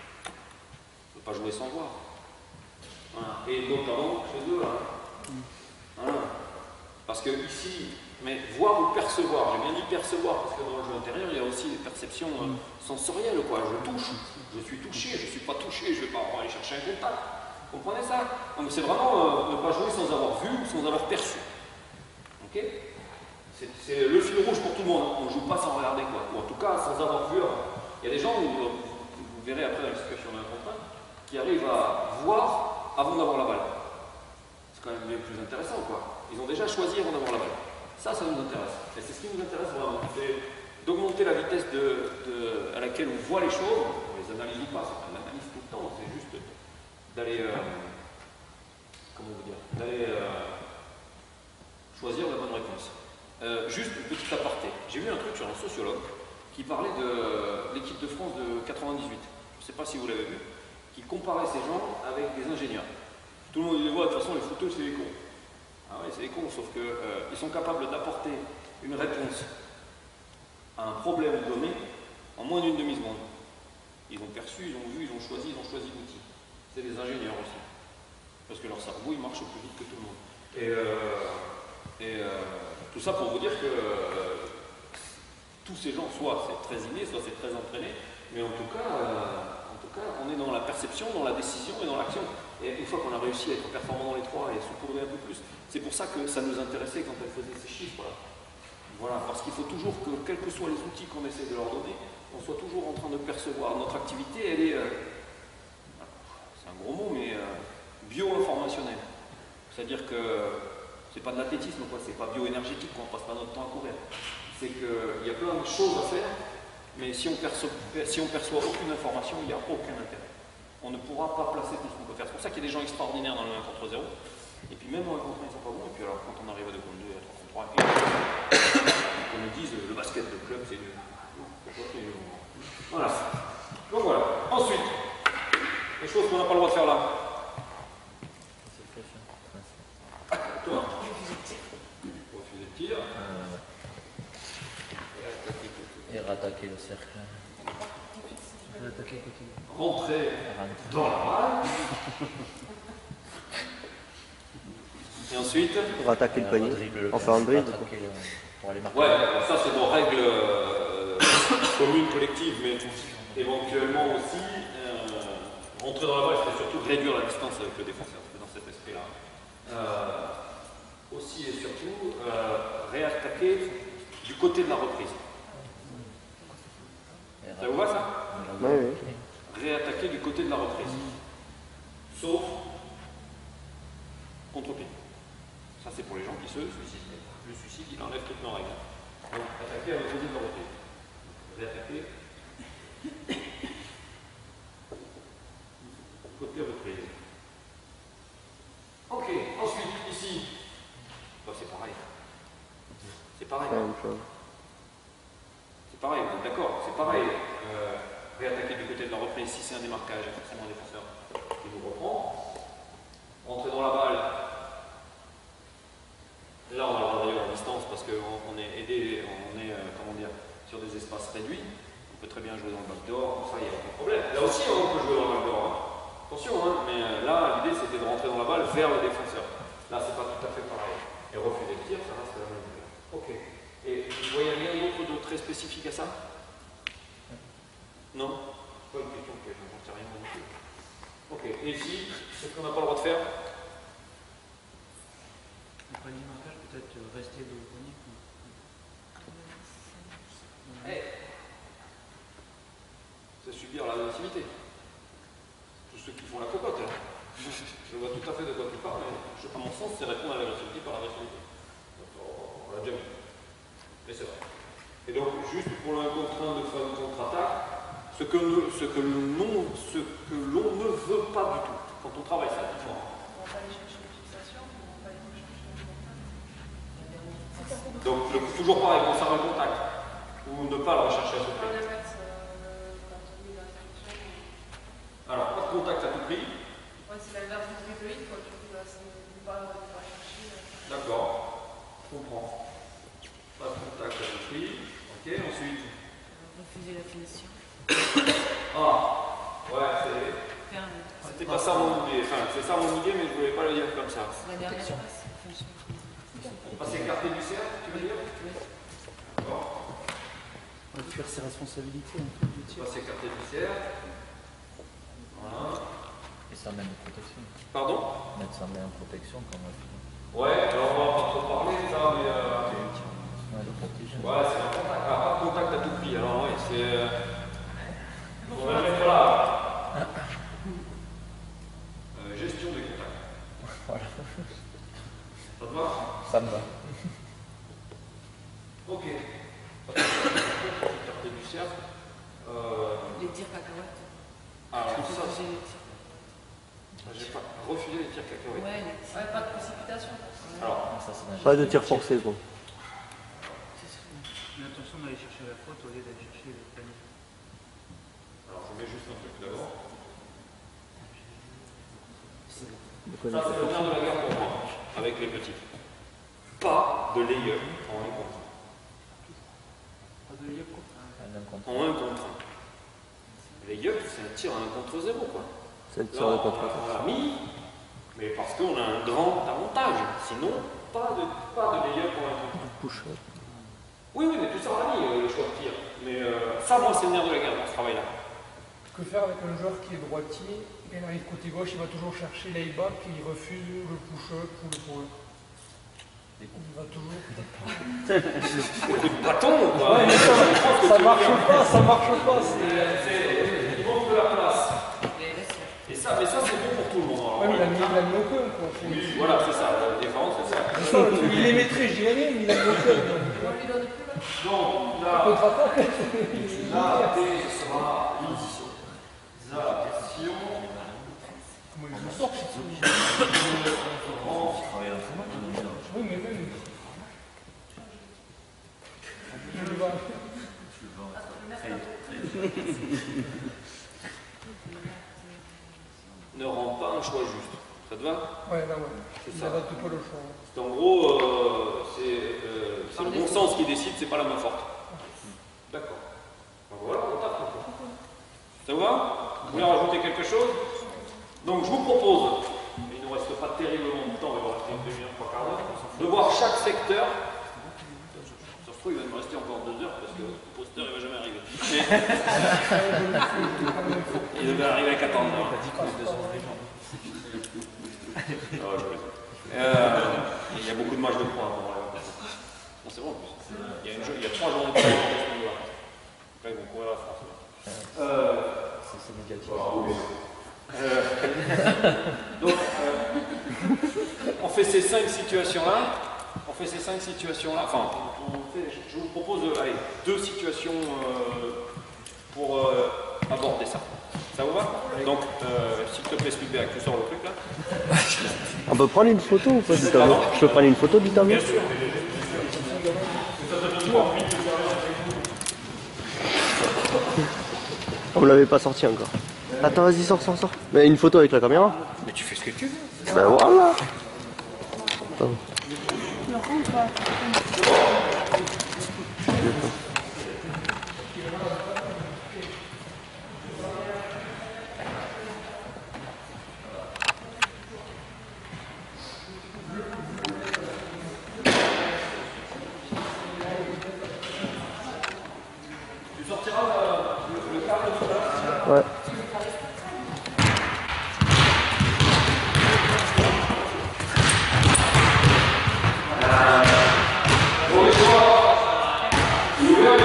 ne peut pas jouer sans voir. Voilà. Et notamment chez eux, hein. Voilà. Parce que ici, mais voir ou percevoir, j'ai bien dit percevoir, parce que dans le jeu intérieur, il y a aussi des perceptions sensorielles, quoi. Je touche, je suis touché, je ne suis pas touché, je ne vais pas aller chercher un contact. Vous comprenez ça? Donc c'est vraiment ne pas jouer sans avoir vu ou sans avoir perçu. Ok? C'est le fil rouge pour tout le monde, hein. On ne joue pas sans regarder, quoi. Ou en tout cas sans avoir vu avant. Il y a des gens, vous verrez après dans la situation d'un contrat, qui arrivent à voir avant d'avoir la balle. C'est quand même bien plus intéressant, quoi. Ils ont déjà choisi avant d'avoir la balle. Ça nous intéresse. Et c'est ce qui nous intéresse vraiment. C'est d'augmenter la vitesse à laquelle on voit les choses. On les analyse ou pas, c'est pas l'analyse tout le temps, c'est juste d'aller comment vous dire, d'aller choisir la bonne réponse. Juste une petite aparté. J'ai vu un truc sur un sociologue qui parlait de l'équipe de France de 98. Je ne sais pas si vous l'avez vu. Qui comparait ces gens avec des ingénieurs. Tout le monde les voit, de toute façon, les footeux, c'est des cons. Ah oui, c'est des cons, sauf qu'ils sont capables d'apporter une réponse à un problème donné en moins d'une demi-seconde. Ils ont perçu, ils ont vu, ils ont choisi l'outil. C'est des ingénieurs aussi. Parce que leur cerveau, il marche plus vite que tout le monde. Et tout ça pour vous dire que tous ces gens, soit c'est très inné, soit c'est très entraîné, mais en tout cas, on est dans la perception, dans la décision et dans l'action. Et une fois qu'on a réussi à être performant dans les trois et saupoudrer un peu plus, c'est pour ça que ça nous intéressait quand elle faisait ces chiffres-là. Voilà, parce qu'il faut toujours que, quels que soient les outils qu'on essaie de leur donner, on soit toujours en train de percevoir. Notre activité, elle est, c'est un gros mot, mais bio-informationnelle. C'est-à-dire que c'est pas de l'athlétisme, quoi, c'est pas bio-énergétique, on passe pas notre temps à courir. C'est qu'il y a plein de choses à faire, mais si on perçoit aucune information, il n'y a aucun intérêt. On ne pourra pas placer tout ce qu'on peut faire. C'est pour ça qu'il y a des gens extraordinaires dans le 1 contre 0, et puis même dans le 1 contre 1, ils sont pas bons, et puis alors quand on arrive à 2 contre 2, à 3 contre 3, on nous dise le basket de club, c'est nul. Voilà. Donc voilà. Ensuite, les choses qu'on n'a pas le droit de faire là. Toi, refuser de tir. Et rattaquer le cercle. Rentrer dans la balle. Et ensuite Rattaquer le panier. Enfin un dribble. Pour aller marquer. Ouais, ça c'est nos règles communes, collectives, mais éventuellement aussi rentrer dans la balle, c'est surtout réduire la distance avec le défenseur, c'est dans cet esprit-là. Aussi et surtout réattaquer du côté de la reprise. Ça vous va ça? Oui, oui. Réattaquer du côté de la reprise. Sauf contre-pied. Ça c'est pour les gens qui se suicident. Le suicide, il enlève toutes nos règles. Donc attaquer à l'opposé de la reprise. Réattaquer. Côté reprise. Ok, ensuite, ici. Bah, c'est pareil. C'est pareil. La même chose. C'est pareil, d'accord, c'est pareil. Réattaquer du côté de la reprise, si c'est un démarquage, il y a forcément un défenseur qui nous reprend. Rentrer dans la balle. Là, on a le droit d'ailleurs en distance parce qu'on est aidé, on est comment dire, sur des espaces réduits. On peut très bien jouer dans le backdoor, ça, il n'y a aucun problème. Là aussi, on peut jouer dans le backdoor. Hein. Attention, hein, mais là, l'idée c'était de rentrer dans la balle vers le défenseur. Là, c'est pas tout à fait pareil. Et refuser le tir, ça reste la même chose. Ok. Et vous voyez rien d'autre de très spécifique à ça? Non? C'est pas une question que j'en sais rien du tout. Ok. Et ici, qu'est-ce qu'on n'a pas le droit de faire? Le panier marquage, peut-être rester de panier. C'est subir l'agressivité. Tous ceux qui font la cocotte, là. Je vois tout à fait de quoi tu parles, mais à mon sens, c'est répondre à l'agressivité par l'agressivité. On l'a déjà vu. Mais c'est vrai. Et donc, juste pour le 1 contre 1 de faire une contre-attaque, ce que l'on ne veut pas du tout. Quand on travaille ça, On va aller chercher une fixation, on va aller chercher un contact. Donc toujours pareil, conserver le contact. Ou ne pas le rechercher à tout prix. Alors, pas de contact à tout prix. Ouais, c'est l'inverse du triploïde, quoi. Tu ne pas chercher. D'accord, je comprends. Pas de contact à tout prix. Ok, ensuite. Refuser la finition. Ah, ouais, c'était pas ça mon idée. Enfin, c'est ça mon idée, mais je voulais pas le dire comme ça. La dernière passe. Pas s'écarter du cercle, tu veux dire? D'accord. On va fuir ses responsabilités en fait, du tir. Pas s'écarter du cercle. Voilà. Et ça met en protection. Pardon? Mettre ça met en protection quand même. Ouais, alors on va pas trop parler de ça, mais. Ouais, le protéger. Ouais, c'est un contact. Ah, pas de contact à tout prix. Alors, ouais, c'est. On va mettre là. Gestion des contacts. Voilà. Ça te va? Ça me va. Ok. Écarter du cercle. Les tirs cacahuètes. Alors, ça, Refuser les tirs. j'ai pas refusé les tirs cacahuètes. Ouais, les tirs. Ouais, pas de précipitation. Alors, Ça, c'est Pas de tir forcé, quoi. Mais attention d'aller chercher la faute au lieu d'aller chercher le panier. alors, je mets juste un truc d'abord. De Ça, connaître. c'est le nerf de la guerre pour moi, avec les petits. Pas de lay-up en 1 contre Pas de lieu quoi. 1. En 1 contre 1. Lay-up, c'est un tir à 1 contre 0, quoi. C'est un tir de contre on l'a mis, mais parce qu'on a un grand avantage. Sinon, pas de lay-up en 1 contre 1. push. Oui, mais tout ça, on l'a mis, le choix de tir. Mais ça, moi, c'est le nerf de la guerre dans ce travail-là. Que faire avec un joueur qui est droitier, il arrive côté gauche, il va toujours chercher l'aiba, puis il refuse le push-up ou le pull-up. Il va toujours. Coup de bâton, quoi. Ouais, mais ça marche pas, ça marche pas. Il manque de la place. Et ça, mais ça, c'est bon pour tout le monde. Alors, Ouais, mais il a mis aucun, quoi. oui, voilà, c'est ça, la différence, c'est ça. Il les mettrait, je dirais rien, mais il a mis aucun. On lui donne plus là. Donc, là, Contre-attaque. la D sera l'édition. Comment il me sort, oui, mais même. Je le vois. Ne rend pas un choix juste. Ça te va? Ouais, là, ouais. C'est Il ça. n'adapte pas le choix. C'est en gros, c'est le bon sens qui décide, c'est pas la main forte. D'accord. Donc voilà, on tape. Ça vous va? Vous voulez rajouter quelque chose? Donc je vous propose, il ne nous reste pas terriblement de temps, il va rester une demi-heure, 3 quarts d'heure, de voir chaque secteur. Ça se trouve, il va nous rester encore 2 heures parce que le poster il va jamais arriver. Mais... il devait arriver à 14 heures. Il y a beaucoup de matchs de points avant la vacances. Non, c'est bon en plus. Il y a 3 journées de points. Après, ils vont courir à France. C'est négatif. Donc, on fait ces 5 situations-là. Enfin, je vous propose allez, 2 situations pour aborder ça. Ça vous va? Donc, s'il te plaît, Spielberg, tu sors le truc là. On peut prendre une photo ou pas du tableau? Je peux prendre une photo du tableau? Bien sûr. On l'avait pas sorti encore. Attends, vas-y, sors. Mais une photo avec la caméra? Mais tu fais ce que tu veux. Ben voilà. Attends. Tu sortiras le câble tout à l'heure. Ouais. Pour les joueurs,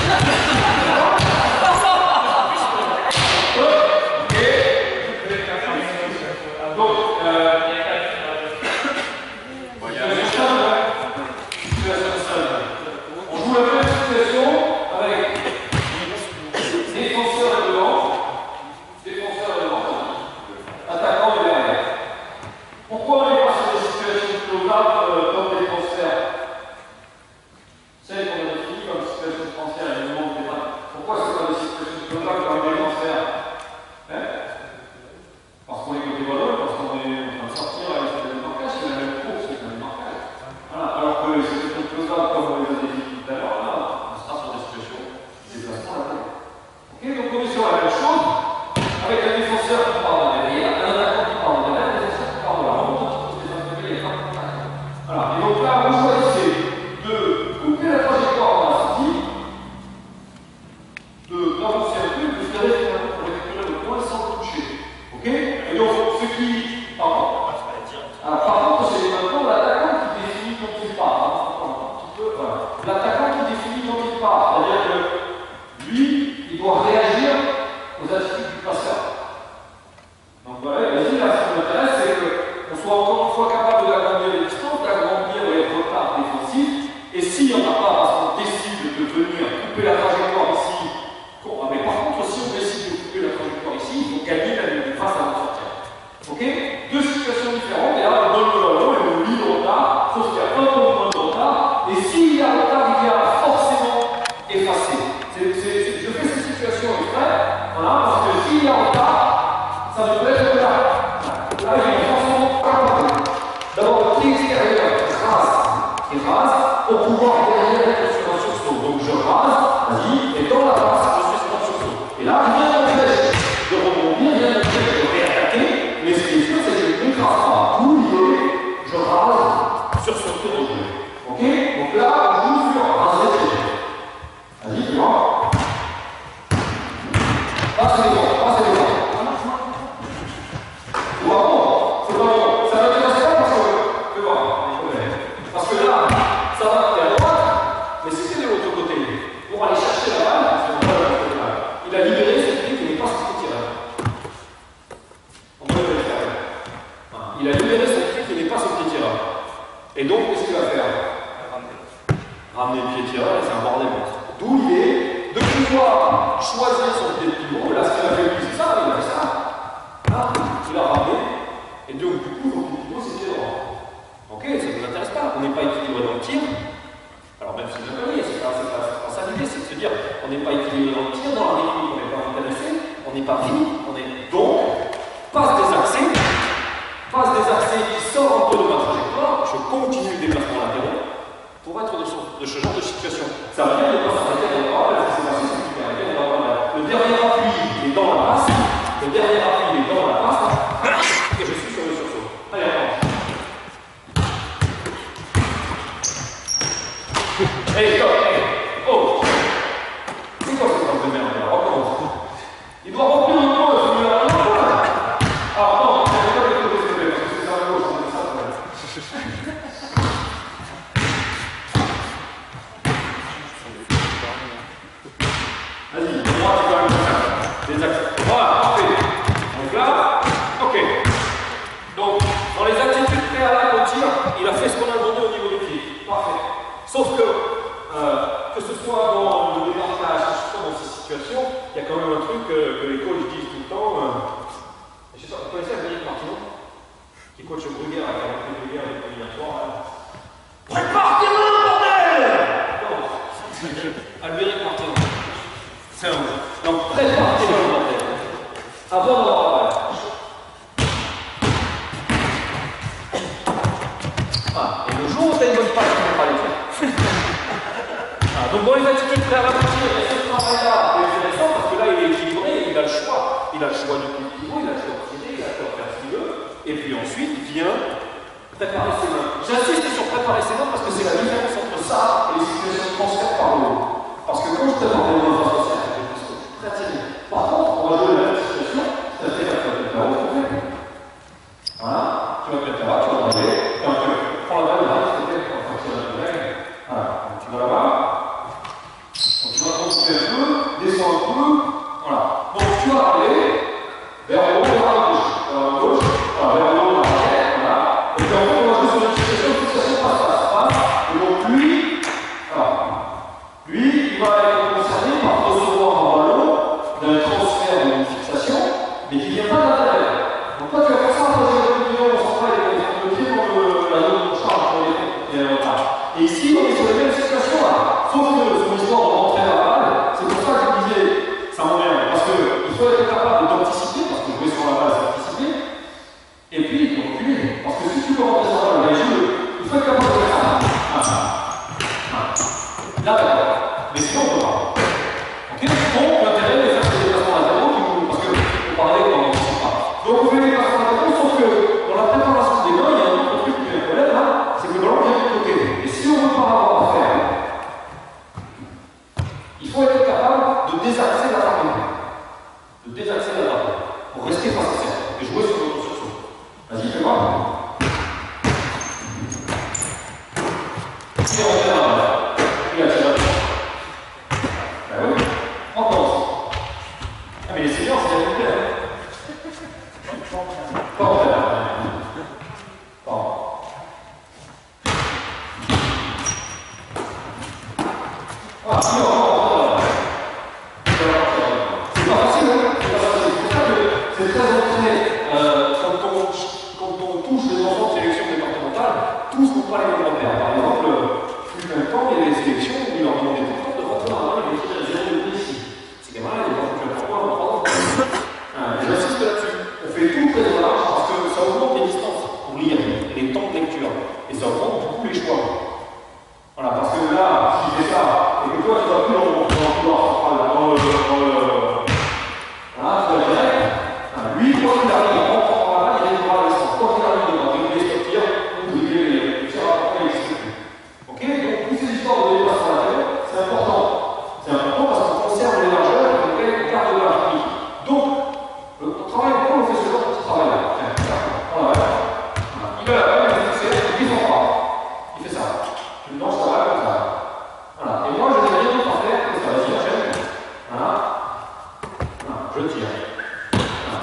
Tu vas peu. Voilà. Donc tu vas aller vers le haut, vers la gauche. Vers la gauche, voilà, vers le haut, vers l'arrière, voilà. Et puis en fait, on va jouer sur une fixation passe. Et donc lui, voilà. Lui, il va être concerné par recevoir un ballon d'un transfert d'une fixation, mais qui ne vient pas de l'intérieur. Donc toi, tu vas faire ça, on s'en va avec le pied dans la zone de charge. Et ici, on est sur les mêmes situations là. Sauf que son histoire de rentrer la balle, c'est pour ça que je disais, ça m'emmerde. Parce qu'il faut être capable d'anticiper, parce que jouer sur la balle, c'est anticiper. Et puis, de reculer. Parce que si tu veux rentrer sur la balle, il faut être capable de faire ça. Là, d'accord. Mais sinon, on peut pas. Ok. Donc, l'intérêt de faire ces déplacements latéraux, parce que on parlait quand on ne pas. Donc, on fait des déplacements latéraux, sauf que dans la préparation des mains, il y a un autre truc qui est un problème là, c'est que le ballon vient de côté. Et si on veut pas avoir à faire, il faut être capable de désaxer la barre. De désaxer la barre. Pour rester face à ça. Et jouer sur notre sursaut. Vas-y, fais voir. Si on fait la balle, il a tiré. Ben oui. Encore. Ah mais les seniors, c'est bien clair. Pas en faire. Ah, si, c'est pas facile, hein. C'est pas facile. C'est pour ça que c'est très entraîné. Quand on touche les enfants de sélection départementale, tous n'ont pas les mêmes repères. Par exemple, depuis même temps, il y a des sélections où ils leur demandaient tout le temps de rentrer dans la main et de tirer à 0,2 ici. C'est quand même les enfants de la France. J'insiste là-dessus. On fait tout très large parce que ça augmente les distances pour lire, les temps de lecture. Et ça augmente beaucoup les choix. Voilà, parce que là, si je fais ça, et que toi tu vas plus dans le voilà, tu vas direct, lui, quoi qu'il arrive, en rentrant par là, il est dans la distance. Quoi qu'il arrive, il va dribbler, sortir, ou dribbler, les tirs à portée, etc. Ok. Donc, toutes ces histoires de déplacement latéraux, c'est important. C'est important parce qu'on conserve les largeurs et on garde de la technique. Donc, le travail, pourquoi on fait ce genre de petit travail-là? Voilà. Il a la balle, il fait ça, il descend pas. Il fait ça. Je me lance la balle comme ça. Voilà. Et moi, je n'ai rien d'autre à faire que ça. Vas-y, enchaîne. Voilà. Voilà. Je tire. Voilà.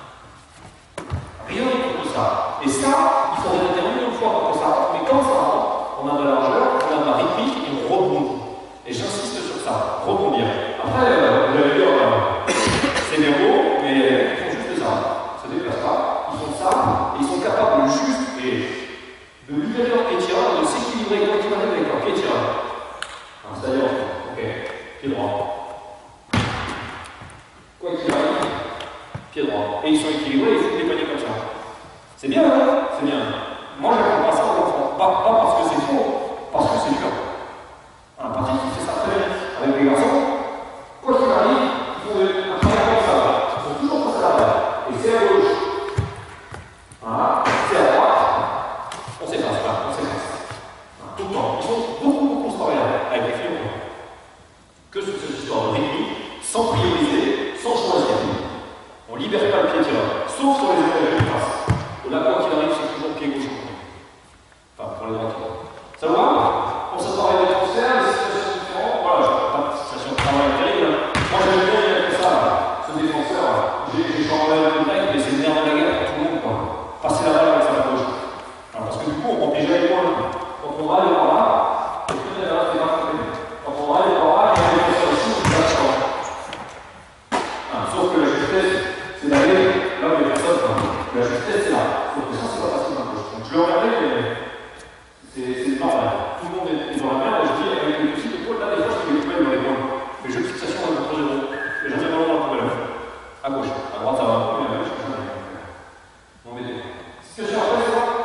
Rien d'autre que ça. Et ça, il faudrait intervenir une fois pour que ça rentre. Mais quand ça rentre, on a de la largeur, on a de la rythmique et on rebondit. Et j'insiste sur ça. Rebondir. Après, vous allez dire, c'est des mots, mais ils font juste ça. Ils se déplacent pas. Ils font ça. Et ils sont capables juste de libérer leur pied tireur, de s'équilibrer quand ils arrivent avec leur pied tireur. C'est-à-dire, ok, pied droit. Quoi qu'il arrive, pied droit. Et ils sont équilibrés, ils font des paniers comme ça. C'est bien, hein? C'est bien. Moi, je ne prends pas ça aux enfants. Pas parce que c'est faux, parce que c'est dur. Un pratique, il fait ça très bien. Avec les garçons, quoi qu'il arrive, ils font un travail comme ça. Ils sont toujours face à la balle. Et c'est à gauche. Voilà. C'est à droite. On s'efface là, on s'efface. Tout le temps. Ils sont beaucoup travaillants avec les filles. Que sur cette histoire de rythmique, sans prioriser, sans choisir. On libère pas le pied tireur, sauf sur les états de face. Là, quoi qu'il arrive, c'est toujours pied gauche. Enfin, pour les droits. Ça va? On se travaille des transferts, des situations différentes. Voilà, pas de situation de travail terrible. Moi, j'aime bien dire que ça, ce défenseur, j'ai changé le mec, mais c'est le nerf de la guerre pour tout le monde, quoi. Passer la balle avec sa gauche. Alors, parce que du coup, on remplit jamais les points. Quand on va aller par là, et puis là, c'est pas très bien. Quand on va aller par là, il y a des choses ici, on va changer. Sauf que la justesse, c'est d'aller là où il y a personne. La justesse, c'est là. Sauf que ça, c'est pas facile dans la gauche. Donc, je le regardais, mais c'est normal. Tout le monde est dans la merde, et je dis, avec les petits épaules, là, des fois, je fais des poubelles dans les points. Les jeux de fixation, on a trop zéro. Et j'en ai vraiment dans la poubelle. À gauche. À droite, ça va un peu, mais à gauche, je vais m'embêter. Ce que j'ai après, c'est quoi?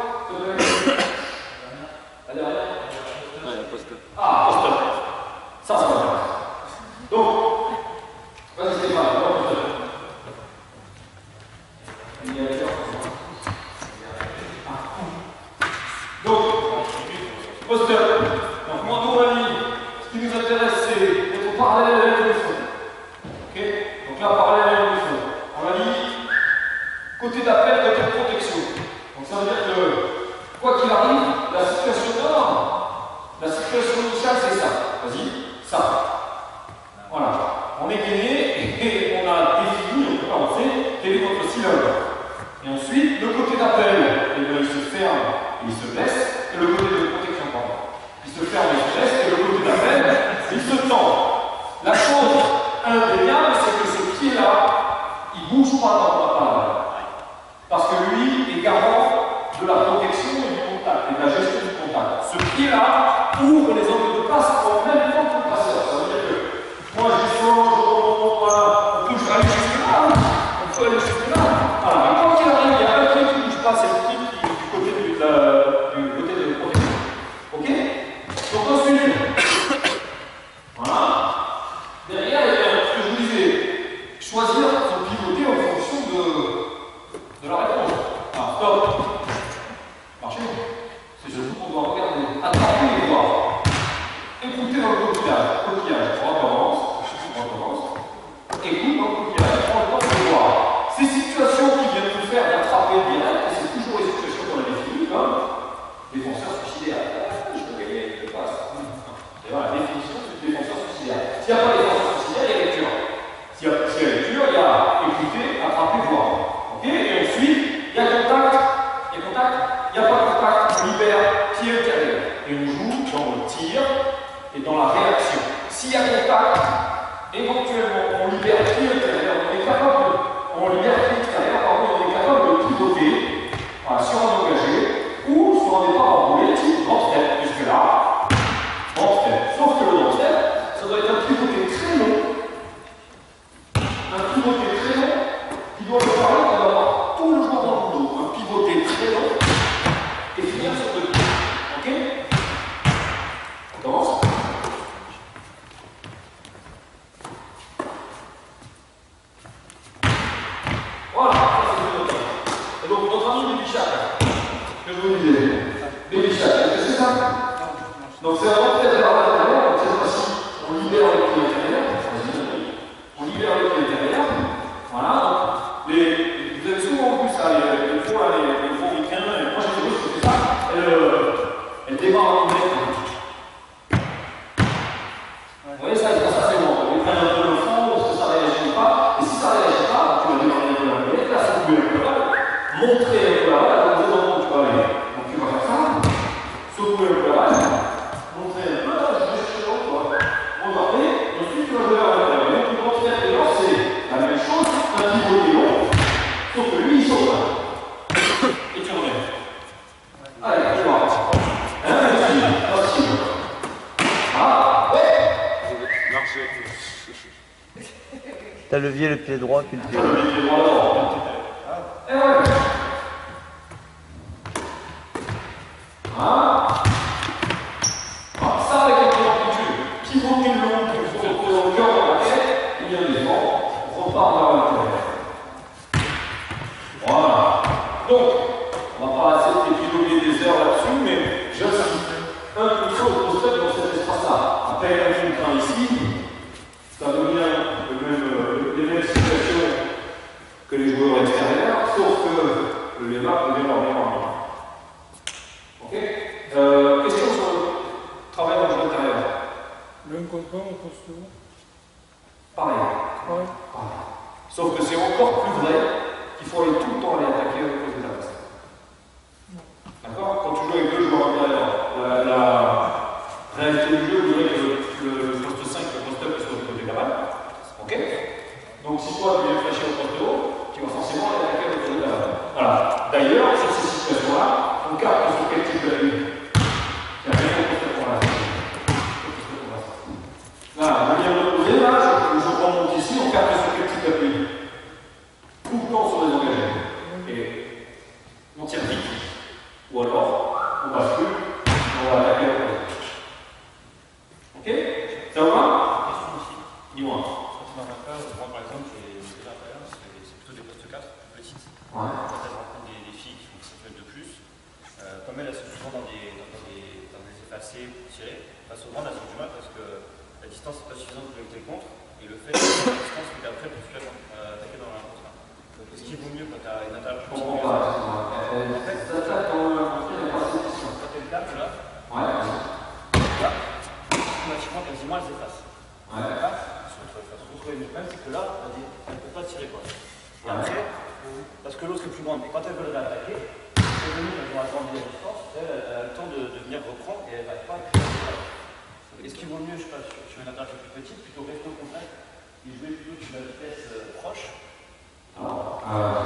La dernière? Ouais, la post-up. Ah, post-up. Ça m'intéresse. Donc, vas-y Stéphane, post-up. Donc, post-up. Donc, moi, pour la ligne, ce qui nous intéresse, c'est d'être parallèle à la ligne du fond. Ok? Donc là, parallèle à la ligne du fond. On a dit côté d'appel, côté de protection. Donc ça veut dire que, quoi qu'il arrive, la situation initiale, c'est ça. Vas-y, ça. Voilà. On est gagné. d'appel, eh bien, il se ferme et il se baisse, et le côté de protection, pardon. Il se ferme et il se baisse, et le côté d'appel, il se tend. La chose indéniable, c'est que ce pied-là, il ne bouge pas dans la parole. Parce que lui est garant de la protection et du contact, et de la gestion du contact. Ce pied-là ouvre les angles de passe en même temps que le passeur. Ça veut dire que moi, je descends, je remonte, voilà. On peut aller jusque-là, on peut aller jusque-là. Voilà. Et quand il arrive, il y a un pied qui ne bouge pas, c'est le pied qui est du côté de protection. Ok? Donc ensuite, voilà. Derrière, il y a ce que je vous disais, choisir son pivoter en fonction de la réponse. Alors, stop. Marchez. C'est surtout qu'on doit regarder. Attrapez les doigts. Écoutez dans le coquillage. Coquillage. On recommence. Écoute dans le coquillage. Prends le temps de voir. Ces situations qui viennent nous faire d'attraper direct, et c'est toujours les situations qu'on a définies comme défenseur suicidaire. Je peux gagner avec le passe. C'est la définition du défenseur suicidaire. S'il n'y a pas de défenseur suicidaire, il y a lecture. S'il y a lecture, il y a écouter, attraper, voir. Ok? Et ensuite, il y a contact. Il y a contact. Il n'y a pas de contact. On libère pied intérieur. Et on joue dans le tir et dans la réaction. S'il y a contact, éventuellement, on libère pied intérieur. On libère pied extérieur, on est capable de pivoter voilà, sur un engagé ou sur un départ enroulé, type drop step. Jusque-là, drop step. Sauf que le drop step, ça doit être un pivoté très long. Un pivoté très long qui doit nous permettre d'avoir tout le jour dans le dos. Un pivoté très long et finir sur deux pieds. Ok? On commence? Voilà, ça c'est le moteur. Et donc notre ami Baby Shark, que je vous disais, Baby Shark, est-ce que c'est ça? Donc c'est un entrée vers l'intérieur, donc cette fois-ci, on libère le pied intérieur, on libère le pied intérieur, voilà, donc vous avez souvent vu ça, les fois, les faux ricains, moi j'ai vu que ça, elle démarre en direct. Vous voyez ça, c'est bon, ils prennent un peu le fond, parce que ça ne réagit pas, et si ça ne réagit pas, tu vas démarrer un peu la tête, là ça bouge un peu là, montrer un peu la balle, donc c'est dans tu vas aller. Donc tu vas faire ça, secouer un peu la balle, montrer un peu, là, je vais chercher l'autre, tu vas regarder, ensuite tu vas jouer à l'intérieur. Donc le contre intérieur, c'est la même chose, un pivoté long, sauf que lui il saute. Et tu reviens. Allez, je vois. Facile. Ah, ouais. T'as levier le pied droit puis le pied gauche. Le pied droit d'abord. Et ouais. Ah. Ça avec l'amplitude. Pivoter le long, il faut retrouver dans le cœur dans la tête, et bien évidemment, on repart vers l'intérieur. Voilà. Donc, on va pas essayer de pivoter des heures là-dessus, mais j'insiste. Un coup de saut au step dans cet espace-là. Après, il y a un train ici, ça devient les mêmes situations que les joueurs extérieurs, sauf que les maps deviennent leur mémoire. Ok? Question sur le travail dans le jeu intérieur. L'un contre un, on pose tout. Pareil. Ouais. Sauf que c'est encore plus vrai qu'il faut aller tout le temps aller attaquer au cause de la base. D'accord? Quand tu joues avec deux joueurs intérieurs, la réalité du jeu dirait que le poste 5 et le poste 9 sont du côté de la balle. Ok? Donc si toi tu viens flasher au poste haut, tu vas forcément aller attaquer au côté de la balle. Voilà. D'ailleurs, sur ces situations-là, on capte sur quel type d'appui. Il n'y a rien de poste pour l'instant. Voilà, je viens de poser là, je remonte ici, on capte sur quel type d'appui. Tout le temps sur les engagés. Et on tire vite. Ou alors, on bascule, on va attaquer la côté. Ok? Ça vous va? Question aussi. Dis-moi. Quand tu m'as pas, moi par exemple, j'ai des intérieurs, c'est plutôt des postes 4, plus petites. Ouais. Quand elles rencontrent des filles qui font 7 mètres de plus, comme elles sont souvent dans des effacés pour tirer, face aux grandes, elles ont du mal parce que la distance n'est pas suffisante pour lutter contre, et le fait de la distance fait qu'après, pour se faire attaquer dans la contre. Donc, est-ce qu'il vaut mieux quand tu as une intérieur plus Je comprends pas. En fait, ça attaque dans le quand tu as une table là, ouais. là, automatiquement, quasiment, elles s'effacent. Ouais. Se retrouver une même, c'est que là, elle ne peut pas tirer quoi. Et après, Parce que l'autre est plus grande. Et quand elle veut l'attaquer, elle va agrandir la distance, elle a le temps de venir reprendre et elle ne va pas. Est-ce qu'il vaut mieux, je sais pas, sur une attaque plus petite, plutôt rester au contact et jouer plutôt sur la vitesse proche? Alors,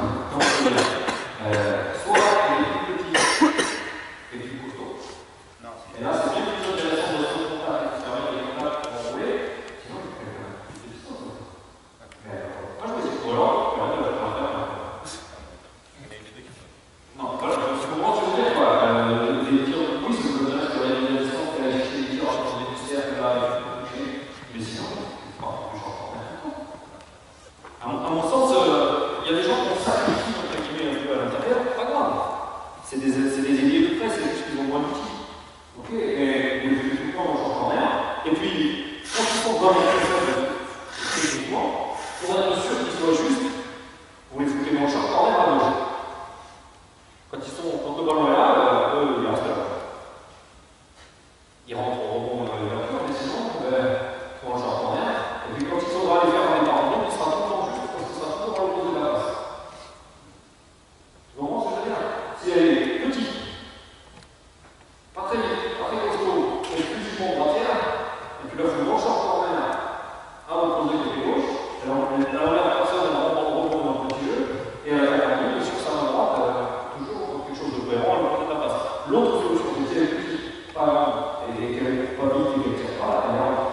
soit il est plus petit et plus costaud. Non, Et là, c'est bien plus intéressant de rester au contact et de faire les contacts pour enrouler. Sinon, il fait plus de distance. Mais moi, je vais essayer pour l'ordre, puis après, je vais faire un. Non, voilà, je comprends ce que je veux dire, quoi. Les tirs de pouce, c'est que je vais la distance qu'elle a acheté les tirs, les poussières qu'elle va toucher. Mais sinon, c'est pas plus encore. À mon sens, il y a des gens qui ont sacrifié entre guillemets un peu à l'intérieur, pas grave. C'est des ailiers de près, c'est juste qu'ils ont moins d'outils. Ok, et vous faites tout le temps, on change rien. Et puis, quand ils sont dans les choses, techniquement, pour être sûr qu'ils soient justes, vous les foutez dans le champ corner à gauche. Quand le ballon est là, eux, ils restent là. Ils rentrent au rebond dans les voitures, mais sinon, ils sont dans le champ corner. Et puis quand ils sont dans les faire dans les parents, il sera tout le temps juste parce que ça sera toujours dans le dos de la passe. Tu comprends ce que je veux dire? Si elle est petite, pas très costaud, et physiquement droitière, et puis là, vous branchez en corner à opposer côté gauche, elle enlève la personne, elle rentre en rebond dans le petit jeu, et elle a permis, sur sa main droite, toujours quelque chose de cohérent, elle va de la passe. L'autre solution, c'est si elle est petite, pas grande, et qu'elle ne pas vite et qu'elle ne tire pas, elle rentre.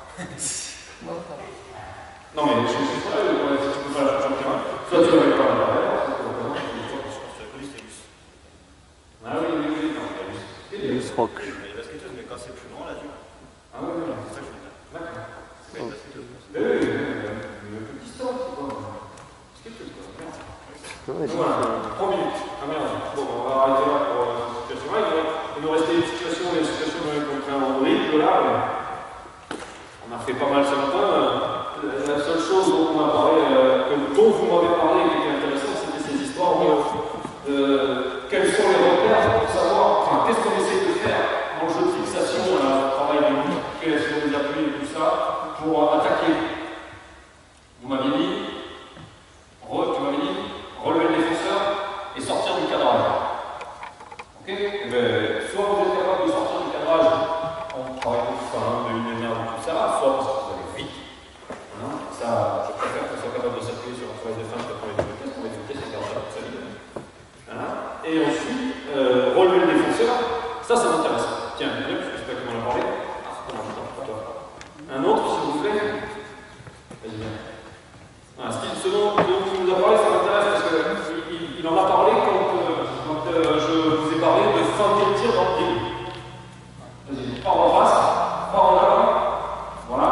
Non mais je suis pas si tu peux faire la champion, soit tu vas aller par l'intérieur, soit tu vas présenter une fois sur la police et Luce. Ah oui, non, il y a Luce Rock. Mais les basketteuses, mais quand c'est plus grand, là, tu vois. Ah oui, C'est ça que je veux dire. d'accord. C'est pas une basketteuse. Oui, le petit stand, c'est quoi? Basketteuse, quoi, merde. Voilà, 3 minutes. Ah merde, bon, on va arrêter là pour cette situation-là. Il nous restait une situation dans laquelle on dribble, là. On a fait pas mal ce matin. La seule chose dont on a parlé, dont vous m'avez parlé et qui était intéressant, c'était ces histoires de quels sont les repères pour savoir, enfin, qu'est-ce qu'on essaie de faire dans le jeu de fixation, le travail de nuit, quels sont les appuis et tout ça, pour attaquer. Vous m'avez dit, tu m'avais dit, relever le défenseur et sortir du cadrage. Ok? Et bien, soit vous êtes capable de sortir du cadrage en travaillant de une énergie, tout ça, soit parce que vous allez vite. Ça, je préfère qu'on soit capable de s'appuyer sur un travail de fin que pour les vitesses. Pour les vitesses, c'est carrément ça vite. Et ensuite, relever le défenseur, ça m'intéresse. Tiens, bien, parce que c'est pas qui m'en a parlé. Ah, c'est pas longtemps pour toi. Un autre, s'il vous plaît. Vas-y, bien. Ce dont il nous a parlé, ça m'intéresse parce qu'il en a parlé quand je vous ai parlé de feinter le tir dans le début. Vas-y, pas en face, pas en avant. Voilà.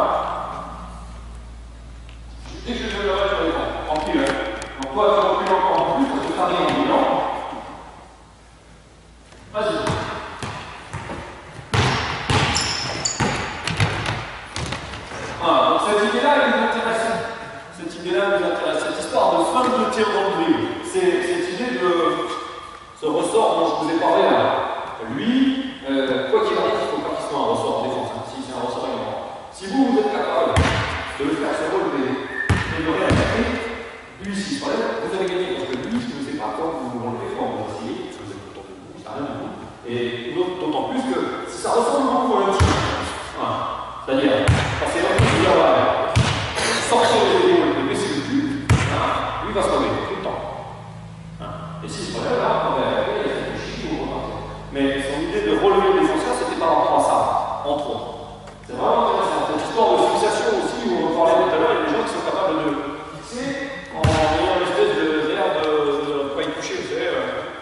Dès que je vais le mettre sur l'écran, tranquille. Donc toi, tu recules encore en plus parce que ça arrive en bilan. Vas-y. Voilà, donc cette idée-là, elle nous intéresse. Cette histoire de fin de tir dans le dribble. C'est cette idée de ce ressort dont je vous ai parlé là. Lui, quoi qu'il arrive, il ne faut pas qu'il soit un ressort défensif. Si c'est un ressort élément. Si vous êtes capable de le faire se relever, et de réattaquer, lui, s'il se relève, vous avez gagné. Parce que lui, si vous ne savez pas quoi vous le relevez, quand vous essayez, parce que vous êtes autour de vous, ça n'a rien du tout. Et d'autant plus que si ça ressemble beaucoup à un tir, voilà. C'est-à-dire, passer un peu de la sortir les épaules et baisser le cul, lui va se relever tout le temps. Et s'il se relève là, on va il y a quelque chose qui vous repartir. Mais son idée de relever le défenseur, c'était par rapport à ça, entre autres. C'est vraiment intéressant. Cette histoire de fixation aussi, où on parlait tout à l'heure, il y a des gens qui sont capables de fixer en ayant une espèce d'air de ne pas y toucher, vous savez.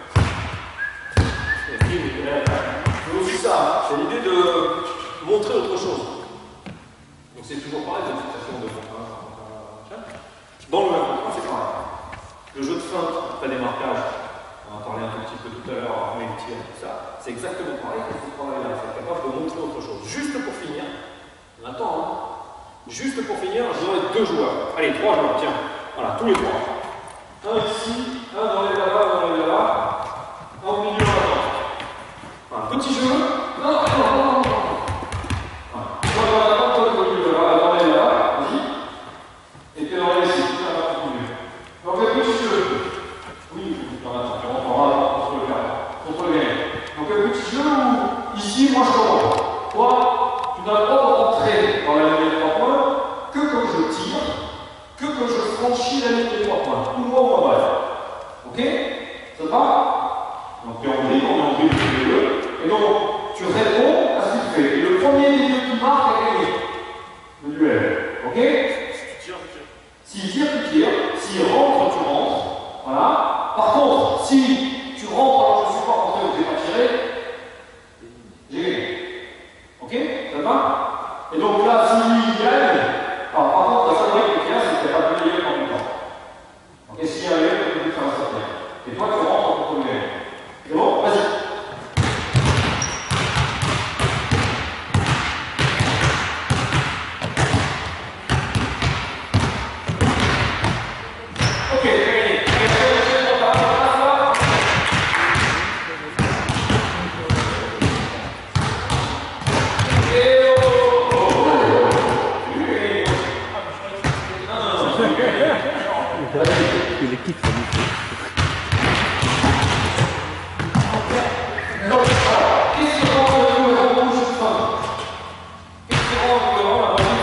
C'est aussi ça, c'est l'idée de montrer autre chose. Donc c'est toujours pareil, cette fixation de fond. Dans le 1 c'est pareil. Le jeu de feinte, après des marquages, on en a parlé un tout petit peu tout à l'heure, armer le tir, tout ça, c'est exactement pareil qu'il faut travailler là. C'est capable de montrer autre chose. Juste pour finir, on attend, hein. Juste pour finir, je donne 2 joueurs. Allez, 3 joueurs, tiens. Voilà, tous les 3. Un ici, un dans les là-bas, un dans les là-bas, un au milieu, un là-bas. Voilà, petit jeu. Non, non, non, non, non. Voilà. Toi dans la là-bas, toi au milieu, dans les là-bas, vas-y. Et puis dans les ici, là-bas, au milieu. Donc, le petit jeu. franchit la ligne des 3 points, ou moins ou moins bref. Ok? Ça te va? Donc tu es en grille, on est en grille tous les deux. Et donc, tu réponds à ce qu'il fait. Et le premier des deux qui marque a gagné le duel. Ok? S'il tire, tu tires. S'il rentre, tu rentres. Voilà. Par contre, si tu rentres alors que je ne suis pas rentré ou que je n'ai pas tiré, j'ai gagné. Ok? Ça te va? Et donc là, si lui il gagne, alors par contre, la seule règle qu'il y a, c'est qu'il n'y a pas de meilleur en même temps. Ok? S'il y a un meilleur, tu peux faire un certain. Et toi, tu rentres en premier. C'est bon? Vas-y. Il est kick, ça me fait. Qu'est-ce qui rend le rouge fin? Qu'est-ce qui rend le rouge fin?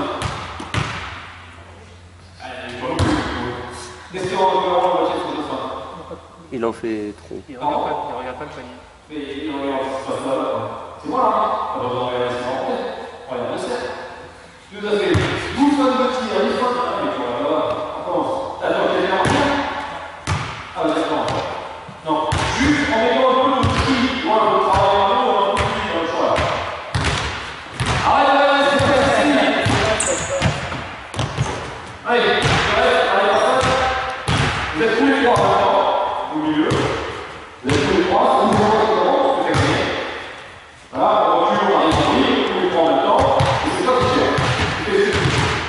Qu'est-ce qui rend le rouge fin? Il en fait trop. Il regarde pas le panier. Mais il regarde pas ça. C'est moi là. Alors on regarde ça en tête. Regarde le cercle. Tout à fait. 12 fois de tir, 10 fois de tir. Voilà. On commence. Attends, t'es là en tête? Ah, d'accord. Non. Juste en mettant un peu de tri. Voilà, le travail un peu de tri dans le choix. Arrête, c'est facile. Allez, vous êtes tous les trois maintenant, au milieu. Vous êtes tous les trois, vous vous rendez compte, voilà, on recule, on arrive en ligne, tous les trois en même temps, et c'est toi qui tires. Et c'est tout.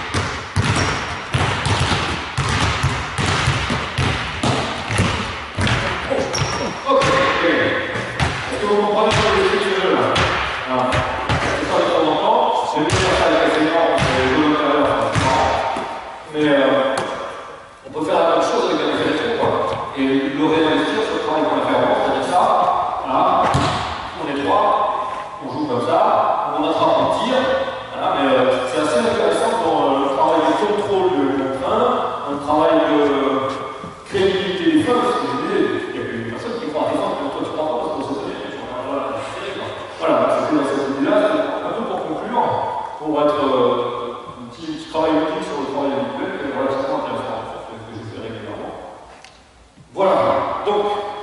Ok. Est-ce que vous comprenez ce que je dis là? Voilà. C'est ça de temps en temps, c'est bien faire ça avec les seniors, c'est les deux intérieurs, mais on peut faire la même chose avec la réflexion, quoi. Et le réinvestir sur le travail qu'on a fait avant, c'est-à-dire ça, voilà, on est trois, on joue comme ça, on attrape un tir, voilà, mais c'est assez intéressant dans le travail de contrôle de contrainte, un travail de crédibilité des fins, parce que je disais, il n'y a plus une personne qui croit à des fins, mais toi tu crois pas, parce qu'on s'est donné, tu vois, voilà, c'est dans cette idée-là, c'est un peu pour conclure, pour être un petit travail utile sur le travail individuel, et voilà, c'est vraiment intéressant, que je fais régulièrement. Voilà, donc,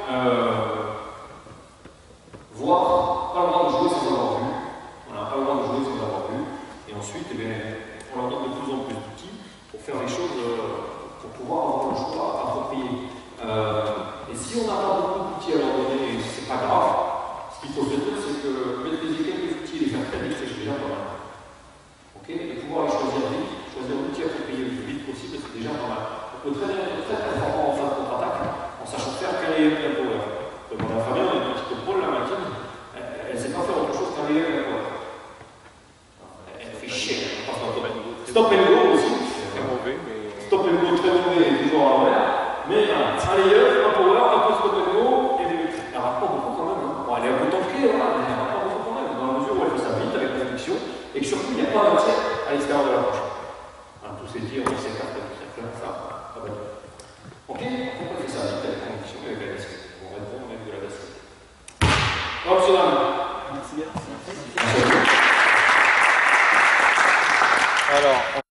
voir, pas le droit de jouer sans avoir vu, voilà, pas le droit de jouer sans avoir vu, et ensuite, eh bien, on leur donne de plus en plus d'outils pour faire les choses, pour pouvoir avoir le choix approprié. Et si on n'a pas beaucoup d'outils à leur donner, c'est pas grave, ce qu'il faut se dire, c'est que maîtriser quelques outils et les faire très vite, c'est déjà pas mal. Ok? Et pouvoir les choisir vite, choisir l'outil approprié le plus vite possible, c'est déjà pas mal. On peut très bien être très performant en phase de contre-attaque en sachant faire qu'un layer et un power. Comme on a Fabien, une petite Paul, la maquine, elle ne sait pas faire autre chose qu'un layer et un power. Elle fait chier. Stop and go aussi. Très mauvais, mais. Stop and go très mauvais et toujours à l'envers. Mais un layer, un power, un peu stop and go et des métriques. Elle rate pas beaucoup quand même. Hein. Bon, elle est un peu tankée, voilà, mais elle rate pas beaucoup quand même. Dans la mesure où elle fait ça vite avec conviction et que surtout il n'y a pas matière à l'extérieur de la poche. Voilà, tous ces tirs, on s'écarte avec ça. Ok? Pourquoi on fait ça vite avec conviction et avec la basket? On répond avec de la basket. Hop, Alors,